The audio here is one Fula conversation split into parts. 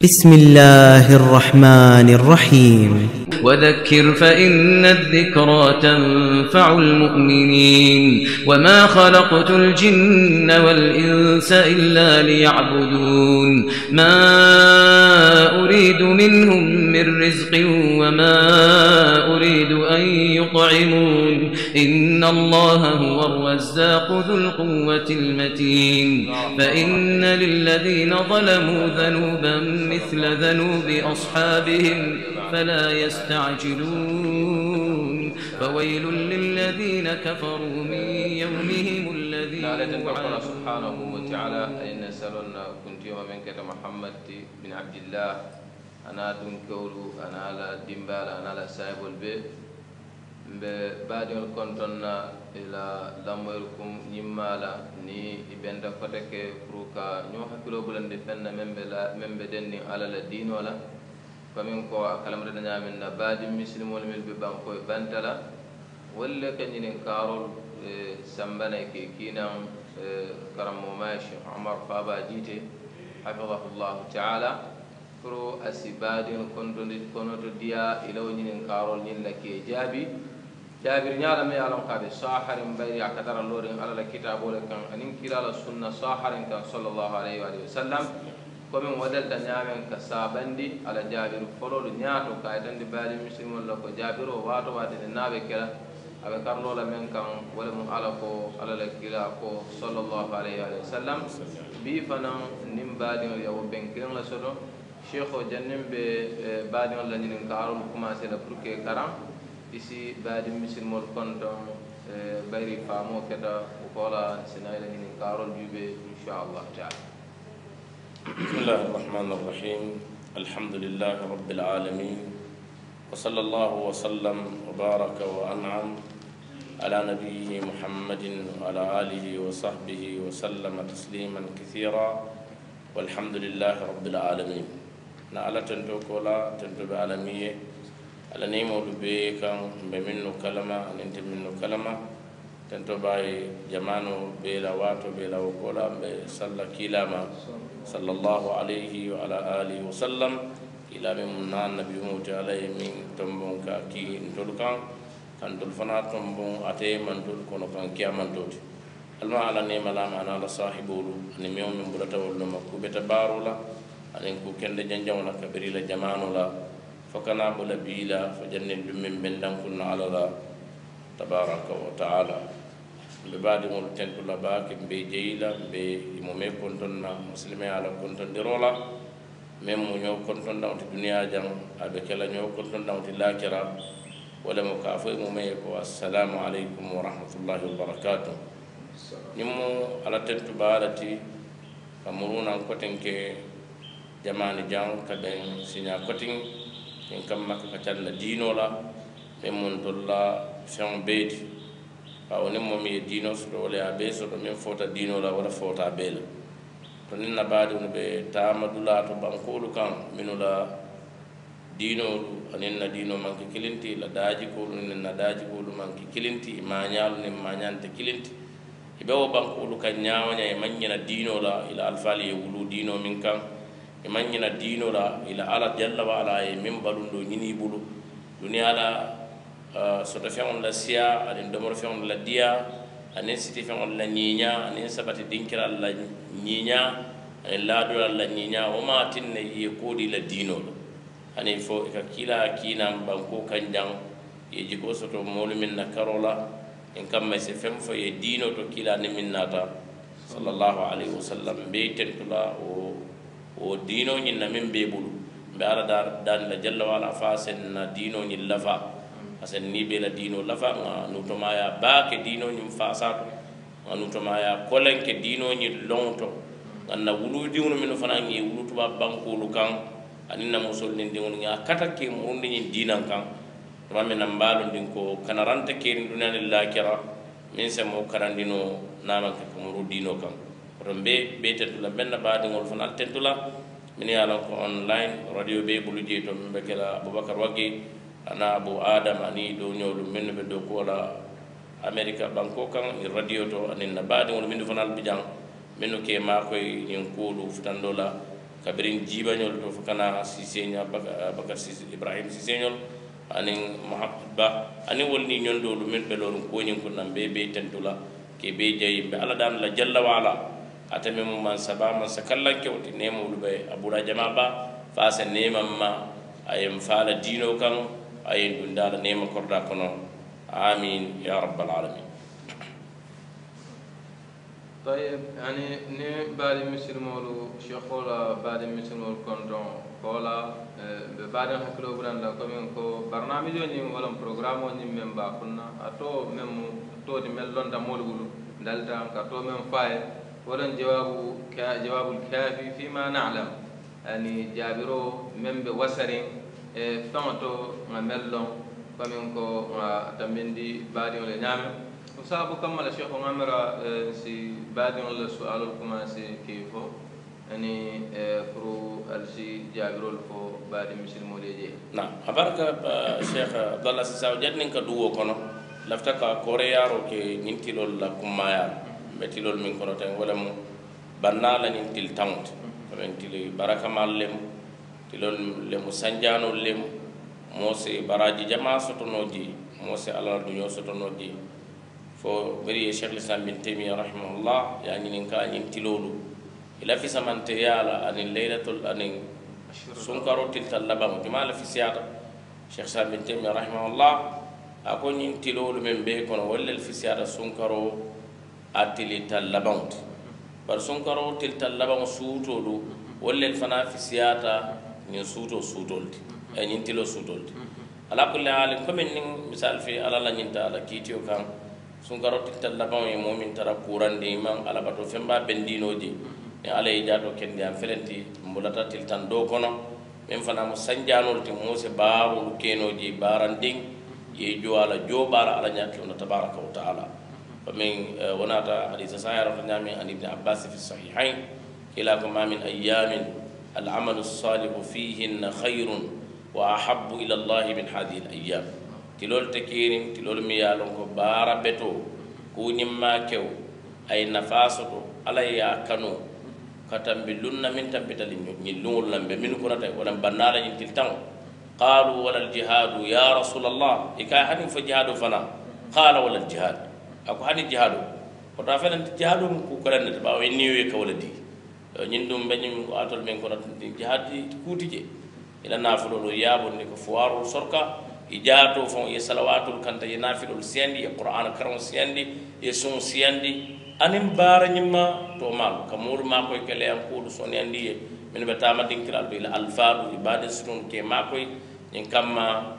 بسم الله الرحمن الرحيم وذكر فإن الذكرى تنفع المؤمنين وما خلقت الجن والإنس إلا ليعبدون ما أريد منهم من رزق وما أريد أن يطعمون إن الله هو الرزاق ذو القوة المتين فإن للذين ظلموا ذنوبا مثل ذنوب أصحابهم فلا يستعجلون فويل للذين كفروا من يومهم الذي يوعدون سبحانه وتعالى أن نسألنا كنت يوم من كتاب محمد بن عبد الله أنا دنكولو أنا لا دمبال أنا لا سايب البيت بعد كنتنا إلى لامركم نمالا ني إبندا فتك فروكا نيو حكلو بلند فن من بدني على الدين ولا فمن كو كلام ردنا من بعد مسلمون من ببانكو بنتلا ولا كنين كارول سمبنا كينا كرم ماشي عمر فابا جيتي حفظه الله تعالى فرو أسباد كنت ديا إلى ونين كارول نين لك جابي جابر نيالا ما يعلم قاد ساحر بيري أكثر اللورين على الكتاب ولكن أنين كلا السنة ساحر كان صلى الله عليه وآله وسلم كمن ودل تنيامن كسابندي على جابر فلول نياتو كايدن دي بالي مسلمون لكو جابر واتو واتن النابي كلا أبي كارلو لمن كان ولم علىكو على الكلا كو صلى الله عليه وآله وسلم بيفنا نم بالي يو بنكين لسدو شيخو جنن بي بالي الله نين كارول كما سيلا بروكي كرام isi baadi misilmol konton bayri faamo keta kola sinayla ni karol jube inshallah ta'ala bismillahir rahmanir rahim alhamdulillahi rabbil alamin wa sallallahu wa sallam wa baraka wa an'am ala nabiyyi muhammadin wa ala alihi wa sahbihi wa sallama tasliman kathira walhamdulillahi rabbil alamin na ala tanto kola tanto be alamiye ala nemolu be kan be minnu kalama aninte minnu kalama tento baye jamano be la wato be la kola be salla kilama sallallahu alayhi wa ala alihi wa sallam ila min nabi muhammad alayhi min tombon ka ki ndulkan kan dul fana tombon ate man dul kono kan kiyaman doti alma ala nemala mana la sahibulu ni mew min bulata wala makube tabarula anen ku kende janjawna kabiri la jamano la فكنا بلبيلا فجنن من بندن كنا على الله تبارك وتعالى ببعد مولتين كل باك بجيلا بمومي كنتنا مسلمي على كنتن درولا مم نيو كنتن داون الدنيا جام أبكلا نيو كنتن داون الآخرة ولا مكافئ مومي والسلام عليكم ورحمة الله وبركاته نمو على تنتبالتي فمرونا كتن كي جمان جام كبن سينا كتن in kam makka ka talla dino la men mon dolla fen beedi fa woni mom ye dino so wala ya be so men fota dino la wala fota bela to nin na baade on be tamadula to bankolu kan minula dino anin na dino manki kilinti la daaji ko nin na daaji ko manki kilinti maanyal nin maanyante kilinti ibe wo bankolu kan nyaawanya e manyina dino la ila alfali ye wulu dino min kan imanyina dino la ila ala jalla wa ala e min balundo nyini bulu dunia la sota fion la sia adin domor fion la dia anen siti fion la nyinya anen sabati dinkira la nyinya anen la do la nyinya o ma tinne ye kodi la dino anen fo ka kila kina banko kanjang ye jiko soto molu min na karola en kam may se fem fo ye dino to kila ni min nata sallallahu alaihi wasallam be tentula o dino ñin na min be bulu be ala dan la jalla wala fasen na dino ñin lafa asen ni be la dino lafa nga nutoma ya baake dino ñin fasato nga nutoma ya kolenke dino ñin longto ganna wulu diwno min fana ngi wulu tuba bankolu kan aninna musol nin diwno nga katake murundi ñin dinan kan to mamen na mbalo ndin ko kanarante ke dunya lillahi min se mo karandino naman ka muru dino kan rombe be tentula benna baade ngol fana tentula min yala ko online radio be bulu je to be kala abubakar wagi ana abu adam ani do nyolu min be do ko la america banko kan radio to anin na baade ngol min fana bijang min ke ma koy yin kulu futandola kabirin jibañol to fakana siseña bakar ibrahim siseñol anin muhammad ba ani wolni ñondolu min be lorun koñin ko nan be tentula ke be jayi be ala dan la jalla wala atame mo man saba man sakallan kewti nemolu be abura jama ba fa sa nemam ma ayem faala dino kan ayen dundala nema korda kono amin ya rabbal alamin طيب يعني ني بعد مثل مولو شيخولا بعد مثل مولو كونتون كولا بعد حكلو بران لا كومين كو برنامج ني ولا بروغرام ني ممبا كنا اتو ميم تو دي ملون دا مولو دالتا كاتو ميم فاي ولا جواب الكافي فيما نعلم يعني جابرو ميم بوسرين فانتو ملون كومين كو تامبندي بعد ولا نعم وصابو كمل الشيخ عمر سي بعد ولا سؤال لكم سي كيفو يعني فرو الشي جابرول فو بعد مسلم وليجي نعم أبارك الشيخ عبد الله سيساو جدنين كدوو كونو لفتك كوريارو كي نينتيلول لا كومايا بتيلول من كونو تان ولا مو بنالا نينتيل تاونت فمن تيلي بركه مالم تيلول لمو سانجانو لم موسي براجي جما سوتونوجي موسي على دنيو سوتونوجي fo bari Sheikh Islam bin Taymiyyah rahimahullah yani ninka nyintilolu ila fi samantiyala anin laylatul anin sunkaro tiltal labam jumala fi siyata Sheikh Islam bin Taymiyyah rahimahullah ako nyintilolu men be kono walla fi siyata sunkaro atilital labam bar sunkaro tiltal labam suutolu walla fana fi siyata nyin suutolti ay nyintilo suutolti ala kulli halin comme misal fi ala la nyinta ala kitiyo kan sunkaro tiltal labaŋo ye moo miŋ tara kurandi maŋ alabato feŋ baa bendinoodi ni alla ye jaato kendi an felenti mbulata tiltan doo kono meŋ fanaŋ mu sanjaanolu ti moo se baarolu keenoo je baarandiŋ ye jo ala joo baara alla ñaakilona tabaraka wa taala famin wonata hadisa sahirata ñaami an ibni abbas fi sahihain kila ko ma min ayamin al'amalu salihu fihinna khayrun wa ahabbu ila allahi min hadihi al ayyam tilol te kirin tilol mi yalon ko bara beto ku nyimma kew ay nafasoto ala ya kanu katambi lunna min tambitali ni lungul lambe min ko rata wala banala ni tiltan qalu wala al jihad ya rasul allah ika hani fa jihadu fana qala wala al jihad ako hani jihadu ko ta felen jihadu ku ko ran ba way niwe ka wala di ñin dum be ñim ko atol men ko rata jihad kutije ila nafulo lo yabo ni ko fuwaru sorka ijato fon ye salawatul kanta ye nafilul siyandi ye qur'an karam siyandi ye sun siyandi anim bara nyima to mal kamul ma koy kele am ko son yandi ye min betama dinkral bil alfadu ibade sunun ke ma koy nyin kamma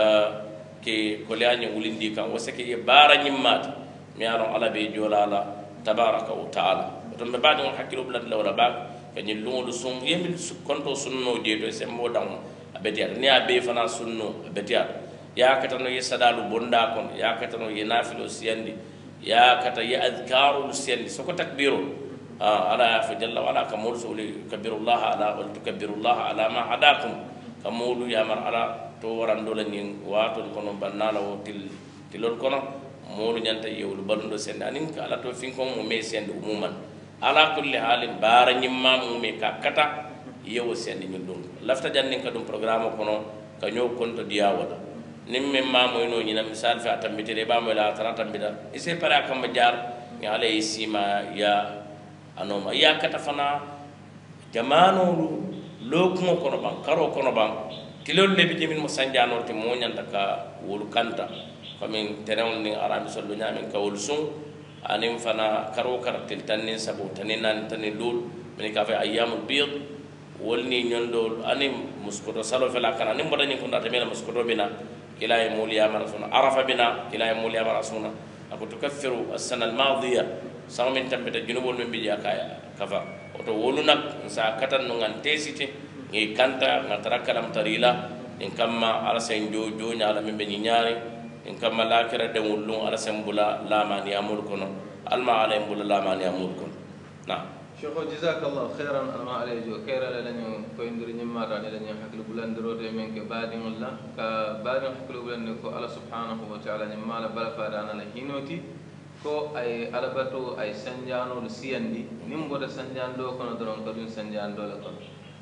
ke kolyani wulindi kan wasake ye bara nyimmat mi aron ala be jolala tabaraka wa taala to be bade on hakilo blad lawla ba kanyi lungul sun yemil konto sunno de do sembo dam abetiat ni abe fana sunno abetiat ya katano ye sadalu bonda kon ya katano ye nafilo siyandi ya kata ye azkaru siyandi soko takbiru ala fa jalla wala kamul suli kabirullah ala wal tukabbirullah ala ma hadakum kamulu ya mar ala to warando lanin wato kono bannala o tilol kono molu nyanta yewlu balundo sende anin ka ala to fin ko mo me sende umuman ala kulli halin bara nyimma mo me kakata yewo sendi ñu dum lafta jannin ka dum programme kono ka ñoo konto diya wala nim men mamo no ñina misal fa tambitere ba mo la tarata bida ise para kam jaar ni ala isima ya anoma ya kata fana jamano lokumo kono ban karo kono ban tilol le bi jemin mo sanjano te mo nyanta ka wolu kanta famin terewn ni arabi sollu nyamin ka wol sun anim fana karo karatel tanin sabo tanin nan tanin lul min ka fa ayyamul bid wolni ñondo ani muskoto salo fela kana ni mbada ni ko ndata mena muskoto bina kila e muliya marasuna arafa bina kila e muliya marasuna ako tukaffiru as-sana al-madiya saw min tambita junubol men biya kaya kafa oto wolu nak sa katan no ngan tesite ngi kanta ngatara kalam tarila en kamma ala sen jojo nyaala men be nyaari en kamma lakira de wullu ala sembula lamani amul kono alma ala embula lamani amul kono na شيخو جزاك الله خيرا انا ما عليه جو خيرا لنيو كويندر نيمارا لنيو حكلو بلاندروت من كبادين الله كبادين حكلو بلاندكو الله سبحانه وتعالى نيمالا بلا فادانا لهينوتي ko ay alabato ay sanjano lu siyandi nim boda sanjando kono doron ko dun sanjando la kono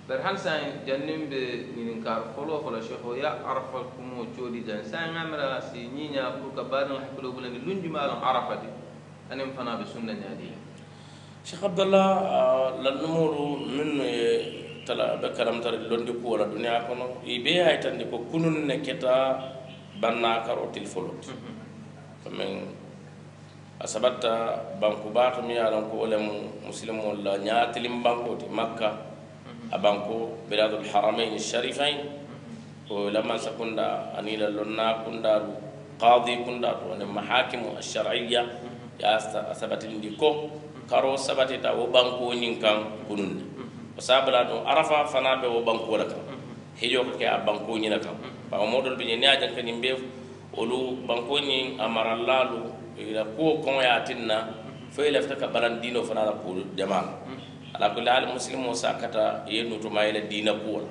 bar han sa jannim be nin kar folo folo shekho ya arafa kumo jodi jan sa ngamra si nyinya pour ka badal haklo bulani lunju malon arafati anem fana be sunna nyadi Sheikh Abdallah lanumuru min tala be karamtar londi ko wala dunya kono ibe ay tan ko kunun ne keta banna karotil folot kamen asabata banku batu mi yalan ko wala muslim wala nyatilim banko ti makka abanko biladul haramain sharifain ko lama sakunda anila lonna kunda qadi kunda to ne mahakim ash-shar'iyya ya asabatin diko karo sabatita wo banko nin kan kunun sabala do arafa fana be wo banko la kan hijo ko ke banko ni la kan ba modol be ni ajan kan be olu banko ni amarallalu ila ko ko ya tinna fo ila ftaka balan dino fana la ko jamaa ala kulli hal muslimu sakata yenu to mayla dina ko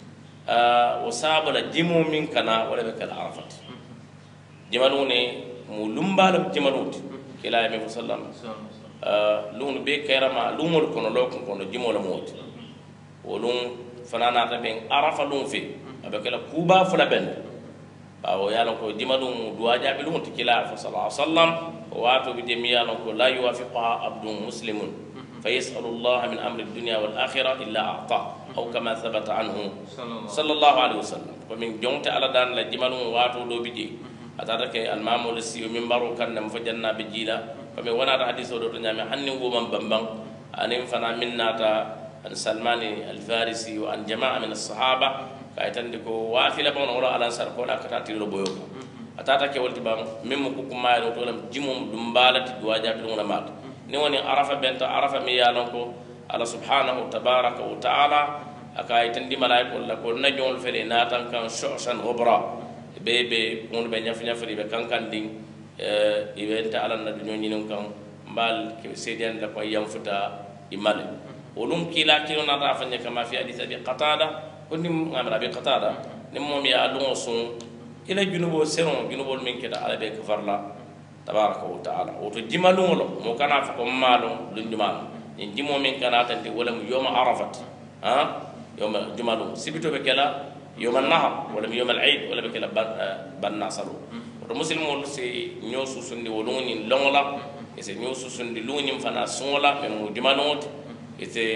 wa sabala jimu min kana wala be kala arafat jimalune mu lumbalam jimaluti kila mi sallam lunu be kayrama lumol kono lokon kono jimola moti wolum fanana ta ben arafa lum fi abakala kuba fula ben bawo yalon ko jimalum duwa jabi lum tikila fa sallallahu alaihi wasallam wato bi demi yalon ko la yuwafiqa abdun muslimun fayasalu Allah min amri ad-dunya wal akhirah illa a'ta aw kama thabata anhu sallallahu alaihi wasallam ko min jonte ala dan la jimalum wato do biji atata ke al-mamul siyo min baro kan nam fajanna bi jila fami wona ta hadith do to nyami hanni go man bambang anim fana minnata an salmani al-farisi wa an jama'a min as-sahaba kaytan diko wafila bon wala ala sar ko la kata tiro boyo atata ke wolti bam mem ko kuma do to lam jimum dum balati do wajabi dum mat ni woni arafa benta arafa mi yalon ko ala subhanahu tabaraka wa ta'ala akaytan di malaiko la ko najol fele natan kan shoshan ghubra bebe on be nyaf nyafri be kankan ding ibenta ala na dunyo nyinin kan mbal ke sedian da ko yamfuta imale olum kila kilo na rafa nya kama fi hadith abi qatada konni ngamra bi qatada nim mom ya lungo sun ila junubo seron junubo min keda ala be kafarla tabaraka wa taala o to jimalungo mo kana fa ko malo lunjumal en jimo min kana tan de wala yoma arafat ha yoma jumalu sibito be kala يوم النهر ولا يوم العيد ولا بكلا بنا صلوا المسلم سي نيوسو سندي ولوني لونلا سي نيوسو سندي لوني فنا سولا من ديمانوت سي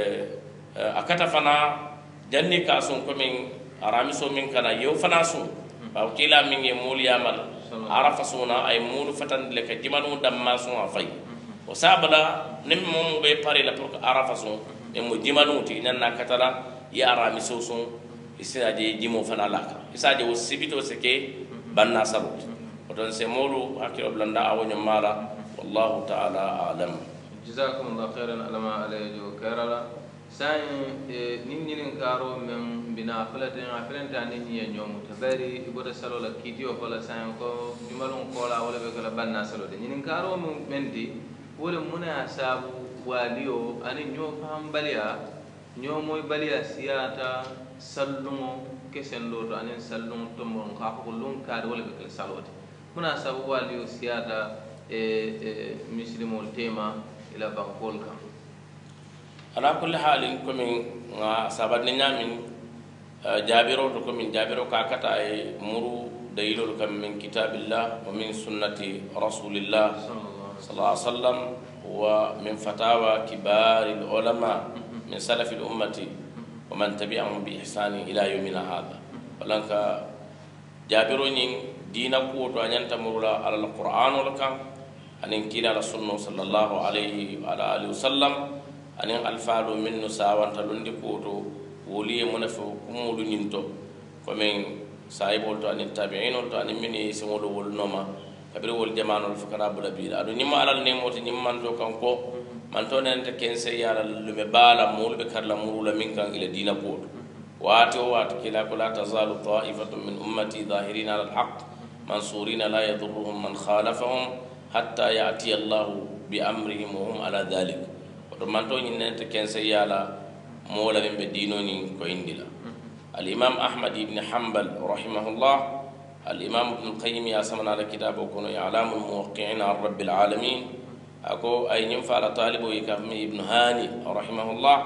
akata fana janni ka son ko min aramiso min kana yew fana sun ba kila min ye mul yamal arafa suna ay mul fatan le ka dimanu damma sun afay o sabala nim mom be pare la pour arafa sun e mo dimanu ti nanna katala ya aramiso sun isaje jimo fana laka isaje wo sibito seke banna sabut odon se molu akiro blanda awonyo mala wallahu ta'ala alam jazakumullahu khairan alama alayjo karala sai nin karo men bina afalanta nin ya nyomu tabari iboda salola kitiyo fala sai ko jumalon kola wala be kala banna salode nin karo men di wala muna sabu waliyo ani nyo pambaliya nyo moy baliya siyata sallumo kesen loto anen sallumo tombon ka ko lon kaade wala be kala salote muna sabu waliyo siyata muslimol tema ila bankol kan ala kulli halin komin sabadni nyamin jabiro to komin jabiro ka kata ay muru dalilul kam min kitabillah wa min sunnati rasulillah sallallahu alaihi wasallam wa min fatawa kibaril ulama min salafil ummati wa man tabi'ahum bi ihsani ila yawmina hadha walanka jabiro nyin dina ko to anyanta murula ala alquran wal kam anin kila rasulullah sallallahu alaihi wa alihi wasallam anin alfalu min nusawanta lundi ko to woli munafo kumulu nyinto ko men saibol to anin tabi'in to anin min simolo wol noma kabir wol jamanol fakara bula bi adu nyimma alal ne moti nyimman to kanko man to nante kense yara lume bala mulu be karla murula min kan ila dina ko wato kila kula tazalu ta'ifatun min ummati zahirina ala alhaq mansurina la yadurruhum man khalafahum hatta ya'ti Allah bi amrihim wa hum ala dhalik to man to nante kense yala mola be dino ni ko indila al imam ahmad ibn hanbal rahimahullah al imam ibn al-qayyim ya samana ala kitabu kuno ya'lamul muwaqqi'in ar rabbil alamin ako ay nyim fala talibo ikafmi ibn hani rahimahullah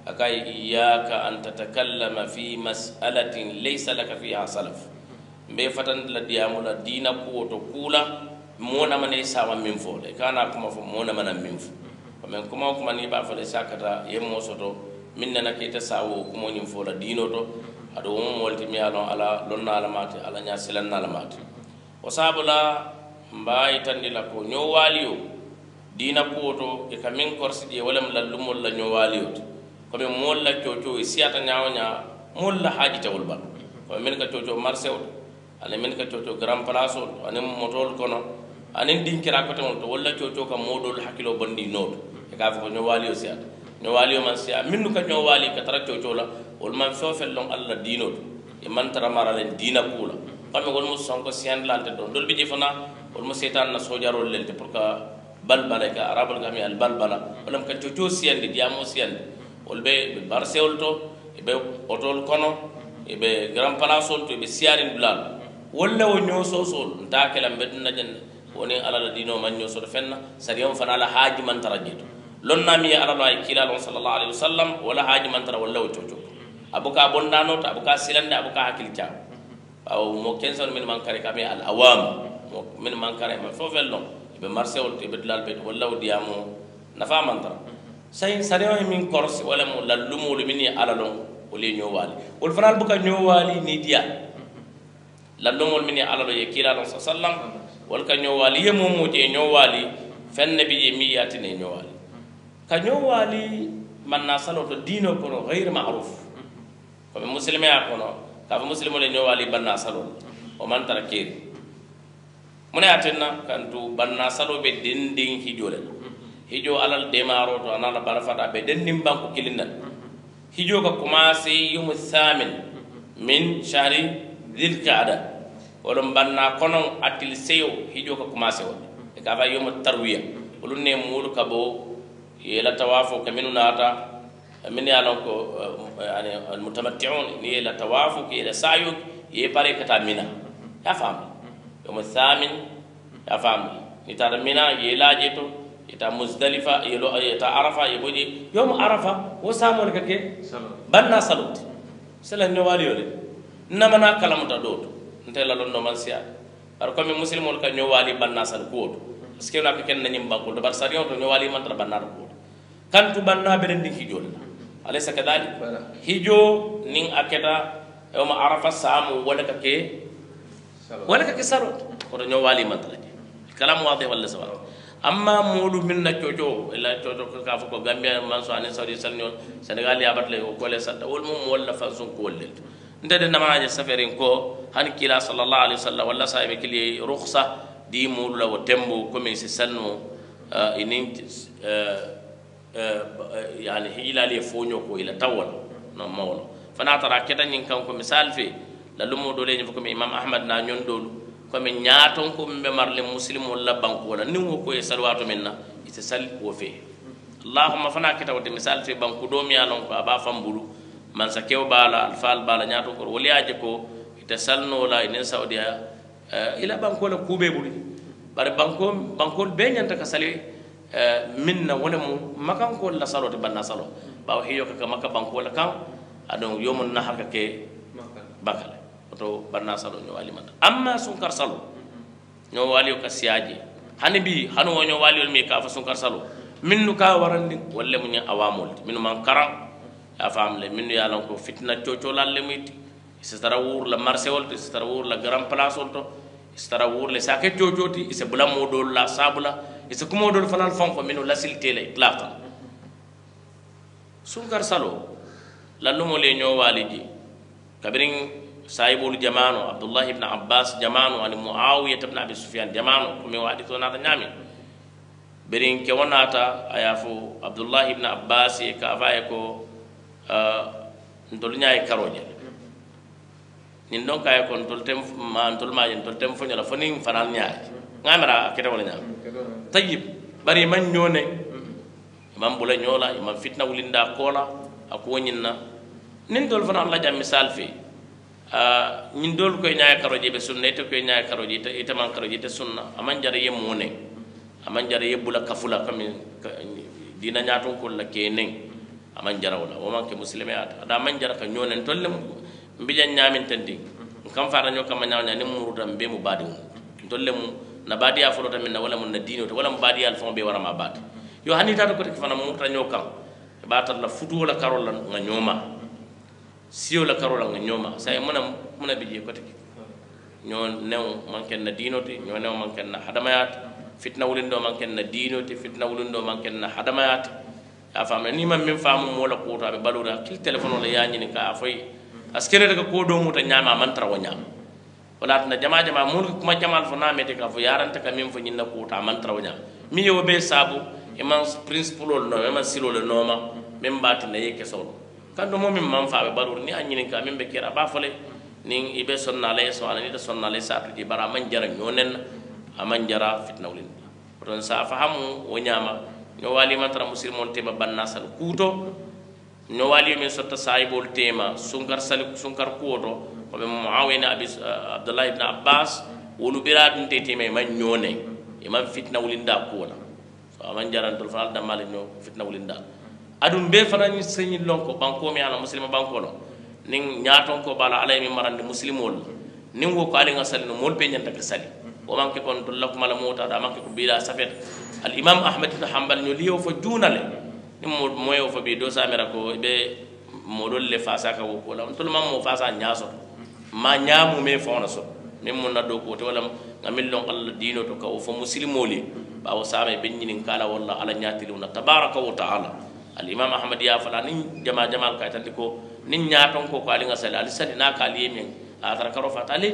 أكاي إياك أن تتكلم في مسألة ليس لك فيها سلف بفتن لديامو لدينا كوتو كولا مونا من يساوى من فول كان أكما مونا من منفو ومن كما نيبا فلساكتا يموسوتو مننا كيتا ساوو كما ينفو لدينو تو أدو مولتي ميالون على لنا علامات على ناسلنا علامات وصابلا mbayi tandi la ko ñowaliyo dina kuwoto e ka min korsidie walam lallumol la ñowaliyo komi mool la coco e siyata ñawoña mool la haajitewol ba komi min ka coco marché o ana min ka coco grand place o anin motol kono anin dinkira kotemol to walla coco ka moɗol hakkilo bondi noto e ka fo ko ñowaliyo siyata ñowaliyo man siya minnu ka ñowali ka tara coco la wol man fewfel lon allah dino to e man tara maralen dina kuula komi wol mu sonko siyandlante ɗon dol biji fana wol setan na sojarol lelte pour que balbala ka arabul gami al balbala wala ka coco siyande diamo siyande wol be barsewol to be otol kono be grand place to be siyarin bulal wala wo nyoso sol ntakela bedna jen woni ala dino man nyoso do fenna sariyam fana la haji man tarajito lonna mi ala ay kilal sallallahu alaihi wasallam wala haji man tara wala wo coco abuka bondano to abuka silande abuka hakilta aw mo kenson min man kare kami al awam min mankare ma fofel non be marché wol te be dal be wala diamo nafa mantara say sarewa min korsi wala mo lallumo min ala lon woli ñowali wol fanal buka ñowali ni dia lallumo min ala lo yekila sallam wal ka ñowali yemo mo te ñowali fenne bi je mi yatine ñowali ka ñowali man na salo to dino kono ghayr ma'ruf ko muslimi akono ka muslimo le ñowali banna salo o man tara kiri mune atenna kantu banna salo be dendin hijo le hijo alal demaro to anala barafata be dendin banko kilindan hijo ka commencé yum thamin min shahri dhil qa'da wolum banna konon atil seyo hijo ka commencé won e ka fa yum tarwiya wolun ne mulu kabo yela tawafo kaminu nata min yalon ko yani al mutamatti'un ni yela tawafo ki yela sayu ye pare kata mina ya fam yom thamin ya fam nitara mina yelaje to ita muzdalifa yelo ita arafa yeboji yom arafa wo samol kake banna salut sala ne wali yole namana kalamuta doto ntela londo man siya par comme muslimol ka nyowali banna sal ko parce que na ken nanyim bankul bar sarion to nyowali man tar banna ko kantu banna beden di hijol alaysa kadali hijo nin akeda yom arafa samu wala kake sarot ko nyowali man tar kalam wadih wala sawa amma mulu minna coco ila coco ka fa ko gambia man so ani saudi salnyon senegal ya batle ko le sata wol mum wala fa sun ko le ndede namaje safarin ko han kila sallallahu alaihi wasallam wala sahibi kili rukhsa di mulu la tembo ko min si salno inin yani hilali fonyo ko ila tawal no mawlo fana tara kedan nin kan ko misal fi la lumo dole ni ko imam ahmad na nyon dolu comme ñaaton ko be marle muslim wala banko wala ni wo ko e salwatu minna ite sal wo fe allahumma fana kita wadi misal fe banko do mi alon ko aba fambulu man sa kew bala alfal bala ñaato ko wali aje ko ite salno la inen saudiya ila banko la kube bulu bare banko be ñanta ka sali minna wala mu makan ko la salote banna salo bawo hiyo ka maka banko la kan adon yomun nahaka ke bakale to banna salo ñowali mata amma sunkar salo ñowali ka siaje hani bi hanu ñowali mi ka fa sunkar salo minnu ka warandi wala mu ña awamul minnu man karam ya famle minnu ya lan ko fitna coco lalle miti se tara wur la marché wol se tara wur la grand place wol to se tara wur le sake cocoti se bula modol la sabula se kumo dol fanal fonko minnu lasilté la itlaq sunkar salo lallumo le ñowali ji kabirin saibul jamanu abdullah ibn abbas jamanu ani muawiyah ibn abi sufyan jamanu ko mi wadi to nata nyami berin ke wonata ayafu abdullah ibn abbas e ka faye ko ndol nyaay karoje nin don kay ko ndol tem ma ndol ma ndol tem fonyo la foni fanal nyaay ngamara kete wala nyam tayyib bari man nyone imam bula nyola imam fitna wulinda kola ako nyinna nin dol fanal la jam misal fi ñin dol koy ñaay karoji be sunna te koy ñaay karoji te man karoji te sunna aman jara yem mone aman jara yebula kafula kam dina ñaaton ko la kenen aman jara wala o man ke muslimiyat ada man jara ka nyonen tolle mbijan nyamin tandi kam fara nyoka ma nyawnya ni muruda be mu badi tolle mu na badi ya folo tamin wala mun na dino wala mu badi al fon be wara ma badi yo hani tata ko te fana mu ta nyoka ba ta la futu wala karola nga nyoma siyo la karola nga nyoma say muna bije ko te ñoo new man ken na dino te ñoo new man ken na hadamayat fitna wulindo man ken na dino te fitna wulindo man ken na hadamayat ya fam ni man min famu mo la ko to be balura kil telephone la yañi ni ka fay askene daga ko do muta ñama man tara wo ñam wala na jama mo kuma jamal fo na mete ka fo yaranta ka min fo ñinna ko ta man tara wo ñam mi yo be sabu e man principle no e man silo le noma min bati na yeke so kando mo min man fa be balura ni anyi ni ka min be kera ba fole ni ibe sonnale so ala ni da sonnale sa di bara man jara ñonen aman jara fitna wulin don sa fahamu wo ñama no wali man tara muslimon tema banna sal kuto no wali min sotta saibol tema sunkar sal sunkar kuoto ko be muawina abdullah ibn abbas wolu birat nte tema man ñone e man fitna wulinda kuola so aman jara dol fal da mal no fitna wulinda adum be fana ni señi lonko banko mi ala muslima banko no nin ñaaton ko bala alay mi marande muslimol nin wo ko ali ngasal no mol be ñanta ka sali o manke kon dol lakum ala mota da manke ko biila safet al imam ahmad ibn hanbal no liyo fo junale ni moyo fo be do samira ko be modol le fasa ka wo ko lam tul mam mo fasa ñaaso ma ñaamu me fona so min mo naddo ko to wala ngamil lon allah dino to ka wo fo muslimoli ba wo same be ñinin kala walla ala ñaatiluna tabaraka wa taala al imam ahmad ya fala ni jama jamal ka tan ko nin ñaaton ko ali nga sali ali sali na ka ali men a tara karo fata ali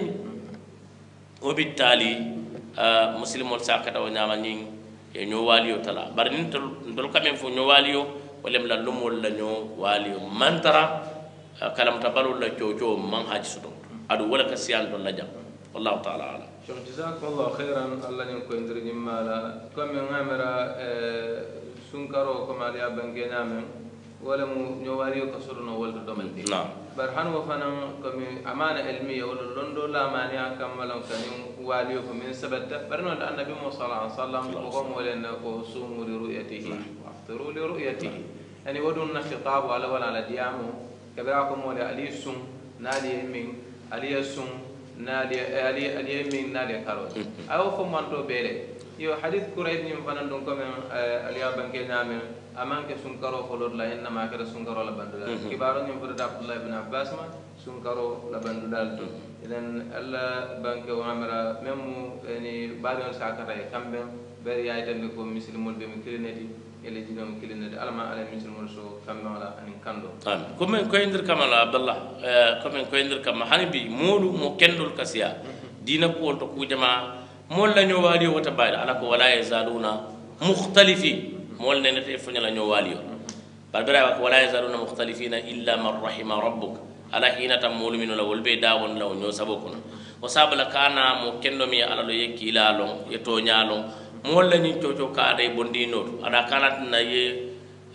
o bitali muslimol sakata o ñama nin e ño waliyo tala bar nin dol kamen fo ño waliyo walem la lumol la ño waliyo mantara kalam tabalul la jojo man haji soto adu wala ka siyan don la jam wallahu ta'ala ala شيخ جزاكم الله خيرا الله ينكو يندر جمالا كم ينغامرا سنكرو كما ليا بنجي نامن ولا مو نواليو كسرنا ولد دومنتي نعم برهان وفنا كم أمانة علمية ولا لندو لا مانع كملهم كانوا واليو من سبت برنا النبي صلى الله عليه وسلم وقام ولنا وصوموا لرؤيته وافطروا لرؤيته يعني ودون خطاب ولا على ديامه كبراكم ولا علي السم نادي من علي السم نادي علي من نادي كارو أو فمانتو بيله يو حديث كريم ينفعنا دونكم عليا بنكي نامه aman ke sunkaro folor la inna ma kala sunkaro la bandula kibaro nyum fota abdullah ibn abbas ma sunkaro la bandula to idan alla banke wa amara memu ni bari on sakata e kambe bari ay tan ko muslimol be mi kilineti ele jidom kilineti alama ala muslimol so kambe wala anin kando am comme ko indir kamala abdullah comme ko indir kam hanibi molu mo kendol kasiya dina ko to ku jama mol la ñowali wata bayda ala ko wala yazaluna mukhtalifi mol nenete fuñala ñowaliyo barbara ko wala yazaluna mukhtalifina illa man rahima rabbuk ala hina tam mol minu la wolbe dawon law ño sabokuna o sabala kana mo kendo mi ala lo yekki la long ye to nyalo mol la ni toto ka day bondino ada kanat na ye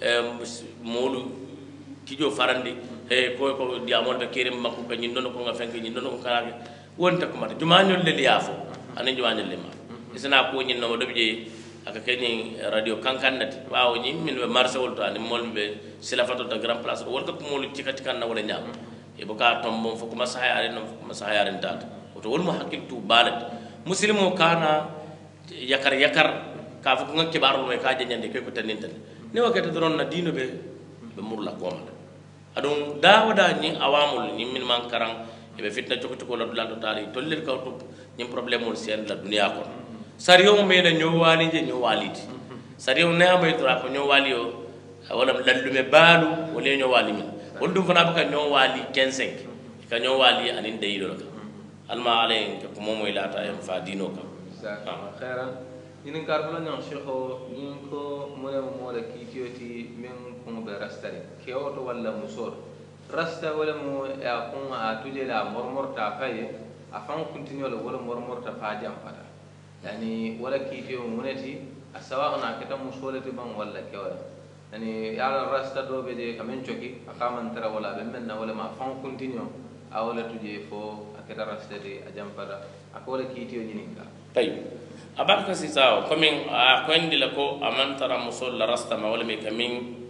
molu kijo farandi ko diamol be kerim makko ko ñindono ko nga fenke ñindono ko kala wonta ko mata jumañol le liafo anen jumañol le ma isna ko ñinno mo dobje aka keni radio kankannati waaw ñi min be marché wol to ani mol be silafato da grand place wol ko mol ci kati kan na wala ñam e bu ka tom mom fo ko masahayare no fo masahayare tat to wol mo hakil tu balat muslimo kana yakar ka fo ko ngaki baro me ka janyande ko taninta ne wakata doron na dino be murla ko ma adon dawada ñi awamul ñi min man karang e be fitna joko ko la dulal to tali tollel ka to ñi problème mol sen la dunya ko sariyo me na ñowali je ñowaliti sariyo ne amay dra ko ñowali o wala lallume balu wala ñowali min wondum fana baka ñowali 15 ka ñowali anin deyilo ka alma alen ko momo ilata en fa dino ka khairan inin kar fala ñon cheikho ñin ko mole mo la kitiyoti men ko be rastari kewoto wala musor rasta wala mo ya ko a tuje la mormorta faye afan continue wala mormorta fa jam fata يعني ولا كيتيو مونتي سواء كتا مشولتي بان ولا كولا يعني على الراس تدو بدي كمان شوكي أقام ترى ولا بمنا ولا ما فان كونتينيو أولا تجي فو أكيد الراس تدي أجام فدا أقول كيتيو جنينكا طيب أبغى كسيساو كمين أكوين دلكو أمان ترى مسول الراس تما ولا مكمين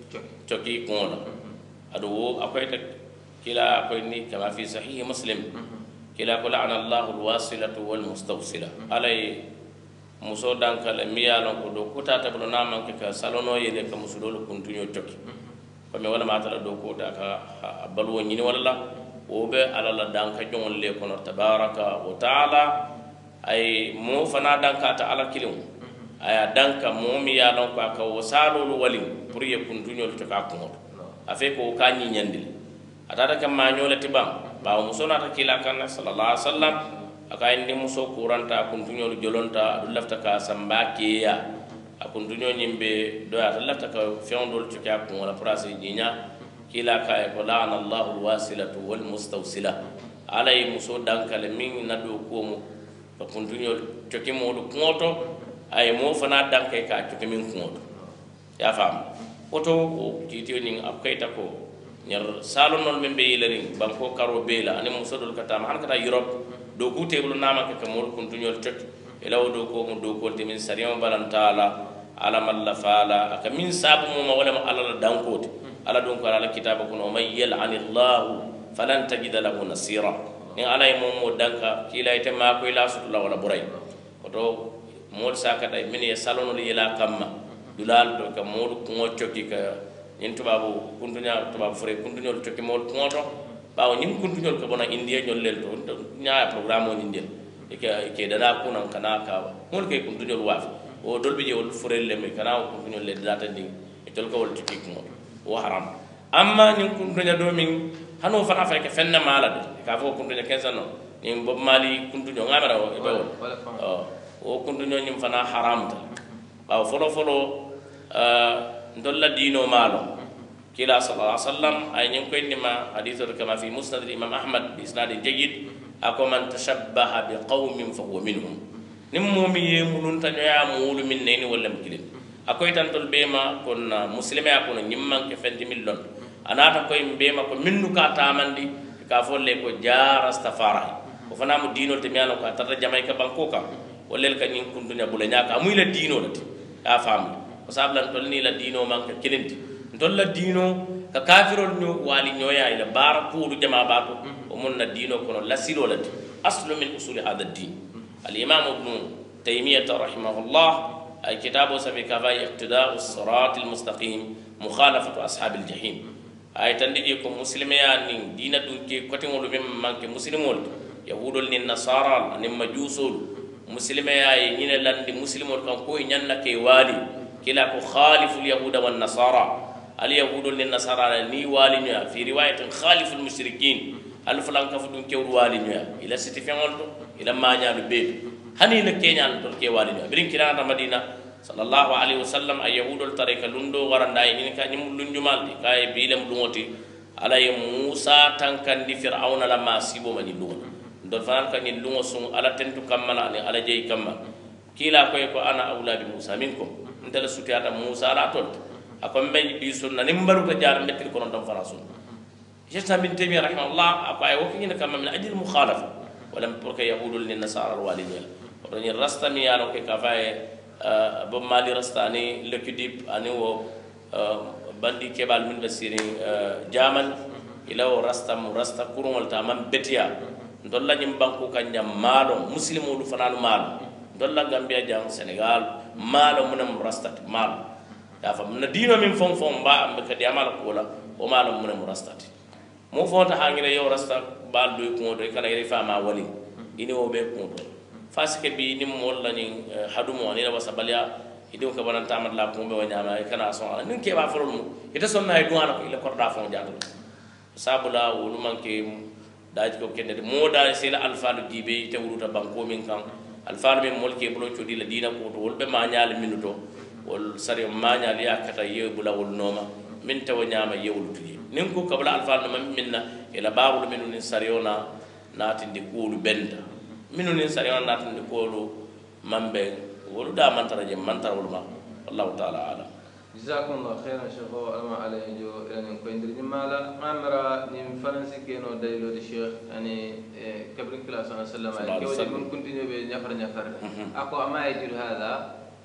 coki kuŋola aɗo wo akoyta kila akoyni kama fi sahihi muslim kila ko la'ana allahu alwasilatu walmustawsila alay muso dankala mi ye lon ko do kutata bolo na manke ka salono yele ka musudolu kuntuño coki komi wala matala do kota ka balwo ñini walla wo be ala la danka joŋol le kono tabaraka wa taala ay mo fana dankata ala kiliŋo aya danka mo mi ye lon ko a ka wo salolu waliŋ pour ye kuntuñolu coka kuŋoto a fe ko ka ñiñandi le atata ka maño le ti baŋ bawo muso nata kila kanna sallallahu alaihi wasallam aka indi muso kuranta kuntuñolu jolonta aɗu lafta ka samba keya a kuntuño ñimɓe doya ata lafta ka feŋdol coke a kuŋola pour ase ñiña kila kaye ko laana allahu alwasilatu walmustawsila ala ye muso dankale miŋ na do kuwomu ka kuntuñol coke moolu kuŋoto aye moo fana danke ka coke miŋ kuŋoto ya faamu woto wo kiitiyo ñiŋ a kayita ko ñar salonol meŋ be yilariŋ banko karo bee la aniŋ musodol ka taama hani kata Europe do ku tebulu nama ke kamol kuntuñol coki elawo do ko mu do ko te min sariyo balantala ala malla fala aka min sabu mu wala ma ala dankote ala don ko ala kitaba kuno may yal'anillahu falan tajida lahu nasira ni ala mo danka kila ite ma ko ila sutula wala buray oto mol sakata min ya salono li ila kamma dulal do ka mol ko coki ka ñin tubabu kuntuña tubabu fure kuntuñol coki mol ko bawo ñim kuntuñol ko bona india ñol lel to ñaa programme on india ke dada kunan kana ka mol ke kuntuñol waafi o dolbi je wol furel le me kana kuntuñol le data ding e tol ko wol tikki ko o haram amma ñim kuntuña do min hano fana fa ke fenna mala de ka fo kuntuña kensa no ñim bob mali kuntuño ngamara o e bawol o kuntuño ñim fana haram ta bawo folo ndolla dino malo kila sallallahu alaihi wasallam ay ñing koy ndima hadithu kama fi musnad al-imam ahmad bi isnad jayyid ako man tashabbaha bi qaumin fa huwa minhum nim momi ye mulun tan ya mulu min neni wala mkilin akoy tan tol bema kon muslime akono ñimman ke fenti millon anata koy bema ko minnu ka tamandi ka folle ko jar astafara ko fana mu dino te miano ka tata jamay ka banko ka walel ka ñing kundunya bula ñaka muy la dino lati ya fam ko sablan tol ni la dino man ka kilinti dolla dino ka kafirol ñu wali ñoya ila bara kuulu jama bato o mun na dino kono lasilo lati aslu min usuli hada ad-din al-imam ibn taymiyah rahimahullah ay kitabu sabi kafay iqtida'u as-sirat al-mustaqim mukhalafatu ashab al-jahim ay tandiji ko muslimiya ni dina dun ke kote ngol mem manke muslimol yahudol ni nasara ni majusol muslimiya ay ñine landi muslimol kan ko ñanna ke wali kila ko khalifu al-yahuda wan nasara اليهود للنصارى ني والينيا في روايه خالف المشركين الفلان كفدون كيور والينيا الى ستيفينولتو الى ماñalu be hani le keñal to ke walino birin kirana madina sallallahu alaihi wasallam ay yahudul tarika lundo waranda ni ka nyum lunjumal di kay bilem lungoti alay musa tankandi fir'auna la masibo mani lungo do fan ka ni lungo sun ala tentu kamala ni ala jey kamma kila koy ko ana awla bi musa minkum ndala sutiyata musa la tot akon be bi sunna nimbaru ta jaar metti ko non dam farasun jetta min taymi rahimahullah apa ay woki ni kam min ajil mukhalafa wala pour que yahudul lin nasara al walidin ko ni rasta mi yalo ke kafaye bo mali rastani lekidip ani wo bandi kebal min basiri jamal ila o rasta mu rasta kurul ta man betiya dolla nyim banku kanja malo muslimu lu fanalu malo dolla gambia jang senegal malo munam rastat malo ya fam na dino min fon fon ba am ka diamal ko la o malo munam rastat mo fonta hangire yo rasta bal do ko do kala yiri fama wali ini o be ko do fasike bi nim mol la ni hadumo ni la wasabalya ido ka banan tamad la ko be wanyama kana so ala nin ke ba forol mu ita sonna ay duwana ko ila korda fon jado sabula wolu manke daji ko kende mo da sila alfalu dibe te wuruta banko min kan alfalu min molke bulo codi la dina ko to wolbe ma nyaal minuto wol sari ma nyaal ya kata yebula wol noma min taw nyama yewul tuji nin ko kabla alfalu man minna ila babul minun sariona natindi kulu benda minun sariona natindi kulu mambe wolu da mantara je mantara wol ma wallahu ta'ala ala جزاكم الله خيرا شيخ أما عليه جو يعني كويندر جمالا عمرا نيم فرنسي كينو دايلو دي شيخ يعني كبرين كلا صلى الله عليه وسلم كيف كنت نبي نفر أكو أما يجر هذا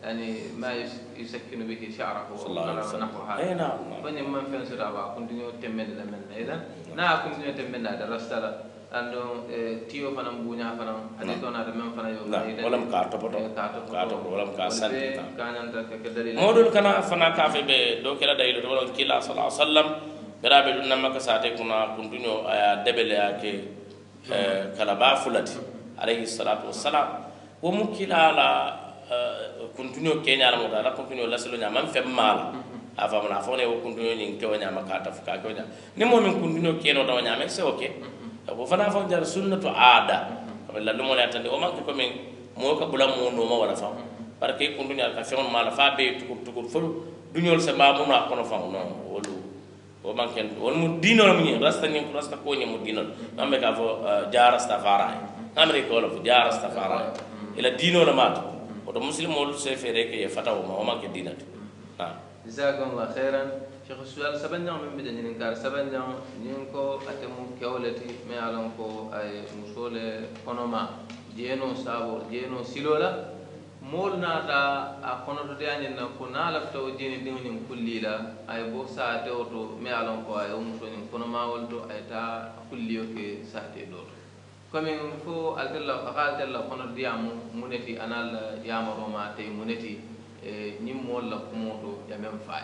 يعني ما يسكن به شعره صلى الله عليه وسلم. نحو هذا. اي نعم. فني من فين سرابا كنتينيو تمن لمن اذا نا كنتينيو تمن هذا رستلا انو تيو فنم بونيا فنم حديثنا من فنا يوم ولم كاتبو ولم كاسن كان انت كدليل مودول كان فنا كافي be do kala dayilo do kila sallallahu alaihi wasallam berabe dun namaka sate kuna kuntunyo aya debele yake kala ba fulati alayhi salatu wassalam wo mukila la kuntunyo kenya la modala kuntunyo la selo nyama femmal afa mana fone wo kuntunyo ni kewo nyama kata fuka ko nya ni mo min kuntunyo keno do nyama c'est okay ko fana fa jar sunnatu aada wala lumo la tande o man ko min mo ka bula mo no ma wala fa barke kuntunyo ka feon mala fa be tukur fu dunyol se ba mo na kono fa no wolu o man ken won mu dinol mu ni rasta ni rasta ko ni mu dinol ambe ka fo jar rastafari amri ko lo jar rastafari ila dinol mat o muslimol se fere ke fataw ma o man ke dinati جزاكم الله خيرا شيخ السؤال سبنجا من بدن نكار سبنجا نينكو اتمو كولتي ما يعلمكو اي مسول كونوما جينو سابو جينو سيلولا مول ناتا اكونو دياني نكو نالفتو جيني ديني كليلا اي بو ساته اوتو ما يعلمكو اي مسول كونوما ولتو اي تا كليو كي ساته دور كومين فو الدلا قالتلا كونو ديامو مونتي انال يامرو ما تي مونتي نيمول لا كومودو يا ميم فاي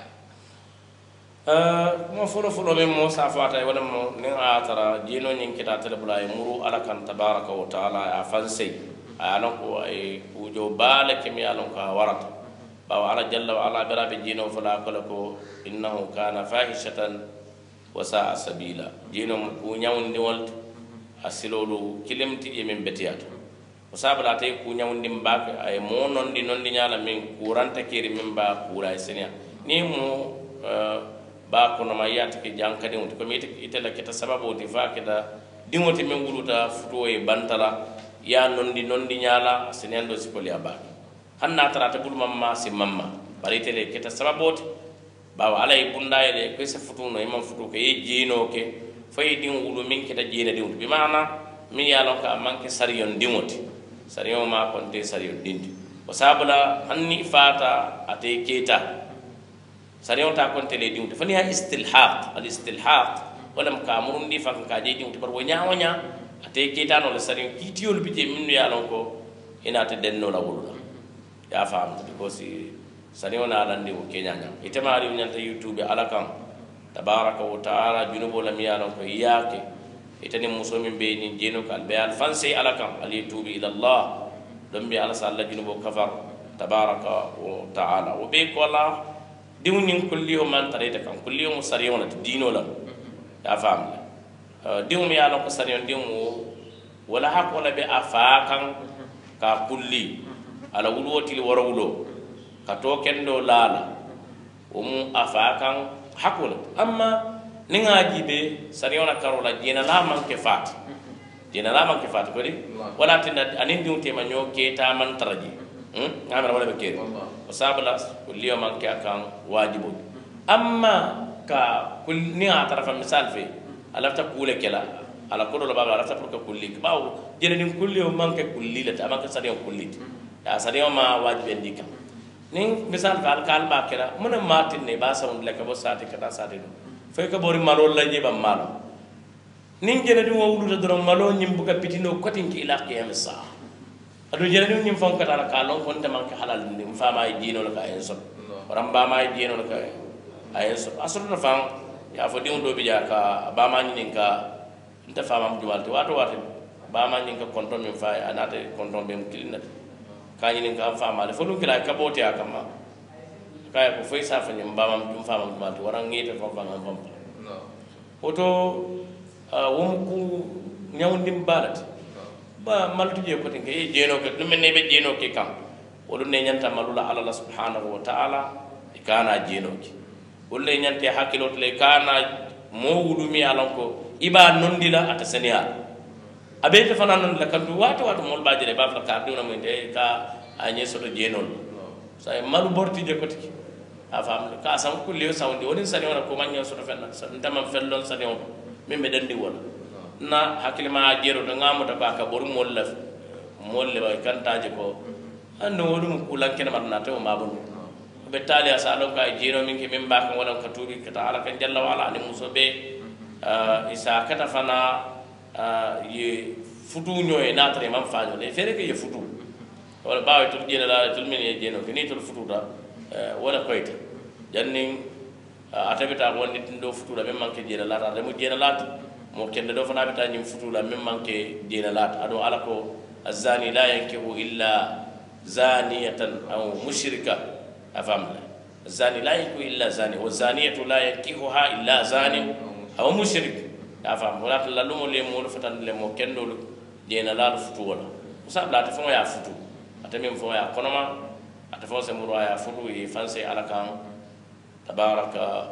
mo folo be mo safata wala mo ni atara jino nyin kita tele bulay muru ala kan tabaraka wa taala ya fansi ala ko ay ujo bale kemi ala ko warat ba ala jalla wa ala barabe jino fala ko innahu kana fahishatan wa sa'a sabila jino ko nyawndi walt asilolu kilemti e men betiyata musabala tay ku nyawndi mbake ay mo nondi nyala min kuranta kiri min ba kura senia ni mo ba kono ma yata ke jankade on ko mi itela kita sababu di fakida dingoti men guluta futo e bantala ya nondi nyala senendo sipoli abaki hanna tarata bul mamma si mamma bari tele kita sababu ba alay bunda ele ko se futo no imam futo ko e jino ke fay dingulu min kita jina dingul bi maana mi yalon ka manke sariyon dingoti sariyo ma konte sariyo dindi o sabula anni fata ate keta sariyo ta konte le dindi fani ha istilhaq al istilhaq wala mkamurun di fan ka je dindi bar wonya ate keta no le sariyo kitiyol bije minnu ya lon ko ina te denno la wulula ya fam because sariyo na landi o kenya nya itemari nyanta youtube ala kam tabaraka wa taala junubo lam ya lon ko yake itani muso min be ni jeno kal be al fansi ala kam ali tubi ila allah dum bi ala salla junubo kafar tabaraka wa taala o be ko la diwnin kulliyo man tareta kam kulliyo musariyo na dino la ya fam diw mi ala ko sariyo diw wala hak wala be afakan ka kulli ala wulwoti wara wulo ka to kendo lala o mu afakan hakula amma ni ngaji be sariona karola jena la man ke fat ko di wala tinna anin dum tema nyo ke ta man taraji ngamara wala be ke o sabala kulliyo man ke akan wajibu amma ka kul ni atara fa misal fe alafta kule kala ala ko do baba alafta pour ka kulli bawo jena din kulliyo man ke kulli la ta man ke sariyo kulli ya sariyo ma wajibe ndika ni misal kal ba kala mun matin ne ba sawun le ka bo sati kata sati fay ka bori malo la jeba malo nin jena di wawlu da dron malo nyim buka pitino kotin ki ila qiyam sa adu jena di nyim fon kata la kalon kon te man ka halal nim fa ma dino la ka en so ram ba ma dino la ka ay so asru na fam ya fo di do bi ja ka ba ma nyin ka nta fa ma juwalti wato ba ma nyin ka konton min fa anate konton be mkilina ka nyin ka fa ma le fo dum kila ka bote akama kaya ko fay sa fa nyam ba ma dum fa ma juwalti waran ngite fa fa ngam fam oto wom ku nyawndim balati ba maltu je ko tinke e jeno ke dum ne be jeno ke kam wolu ne nyanta malula ala Allah subhanahu wa ta'ala e kana jeno ke wolle nyante hakilot le kana mo wudumi alon ko iba nondila ata seniya abe te fana non la kandu wato mol bajere ba fa ka dum mo de ka anye soto jenol say malu borti je ko tiki afam ka sam kulliyo sawndi woni sani wona ko manyo soto fenna ndama fellon sani on min be dandi wala na hakilima jero do ngamuta ba ka bor molle ba kantaje ko anno wodum kulan ken marna to mabun be tali asalo ka jino min ke min ba kan wala ka tubi ka taala kan jalla wala ni muso be isa kata fana ye futu nyoy natre man faño le fere ke ye futu wala bawe to jina la to min ye jeno ni to futu da wala koyta janning atabita wonni tindo futu da men manke jina la ta mo jina la mo kende do fana bita nyim futu la men manke jina la ado ala ko azani la yankihu illa zaniyatan aw mushrika afamla الزاني لا يكون إلا زاني والزانية لا ينكحها إلا زاني أو مشرك أفهم ولكن لا لوم اللي مول فتن اللي مو كندول دينا لا الفتو ولا وساب لا تفهم يا فتو أتمم فهم يا كونما أتفهم سمروا يا فتو يفنسي على كان تبارك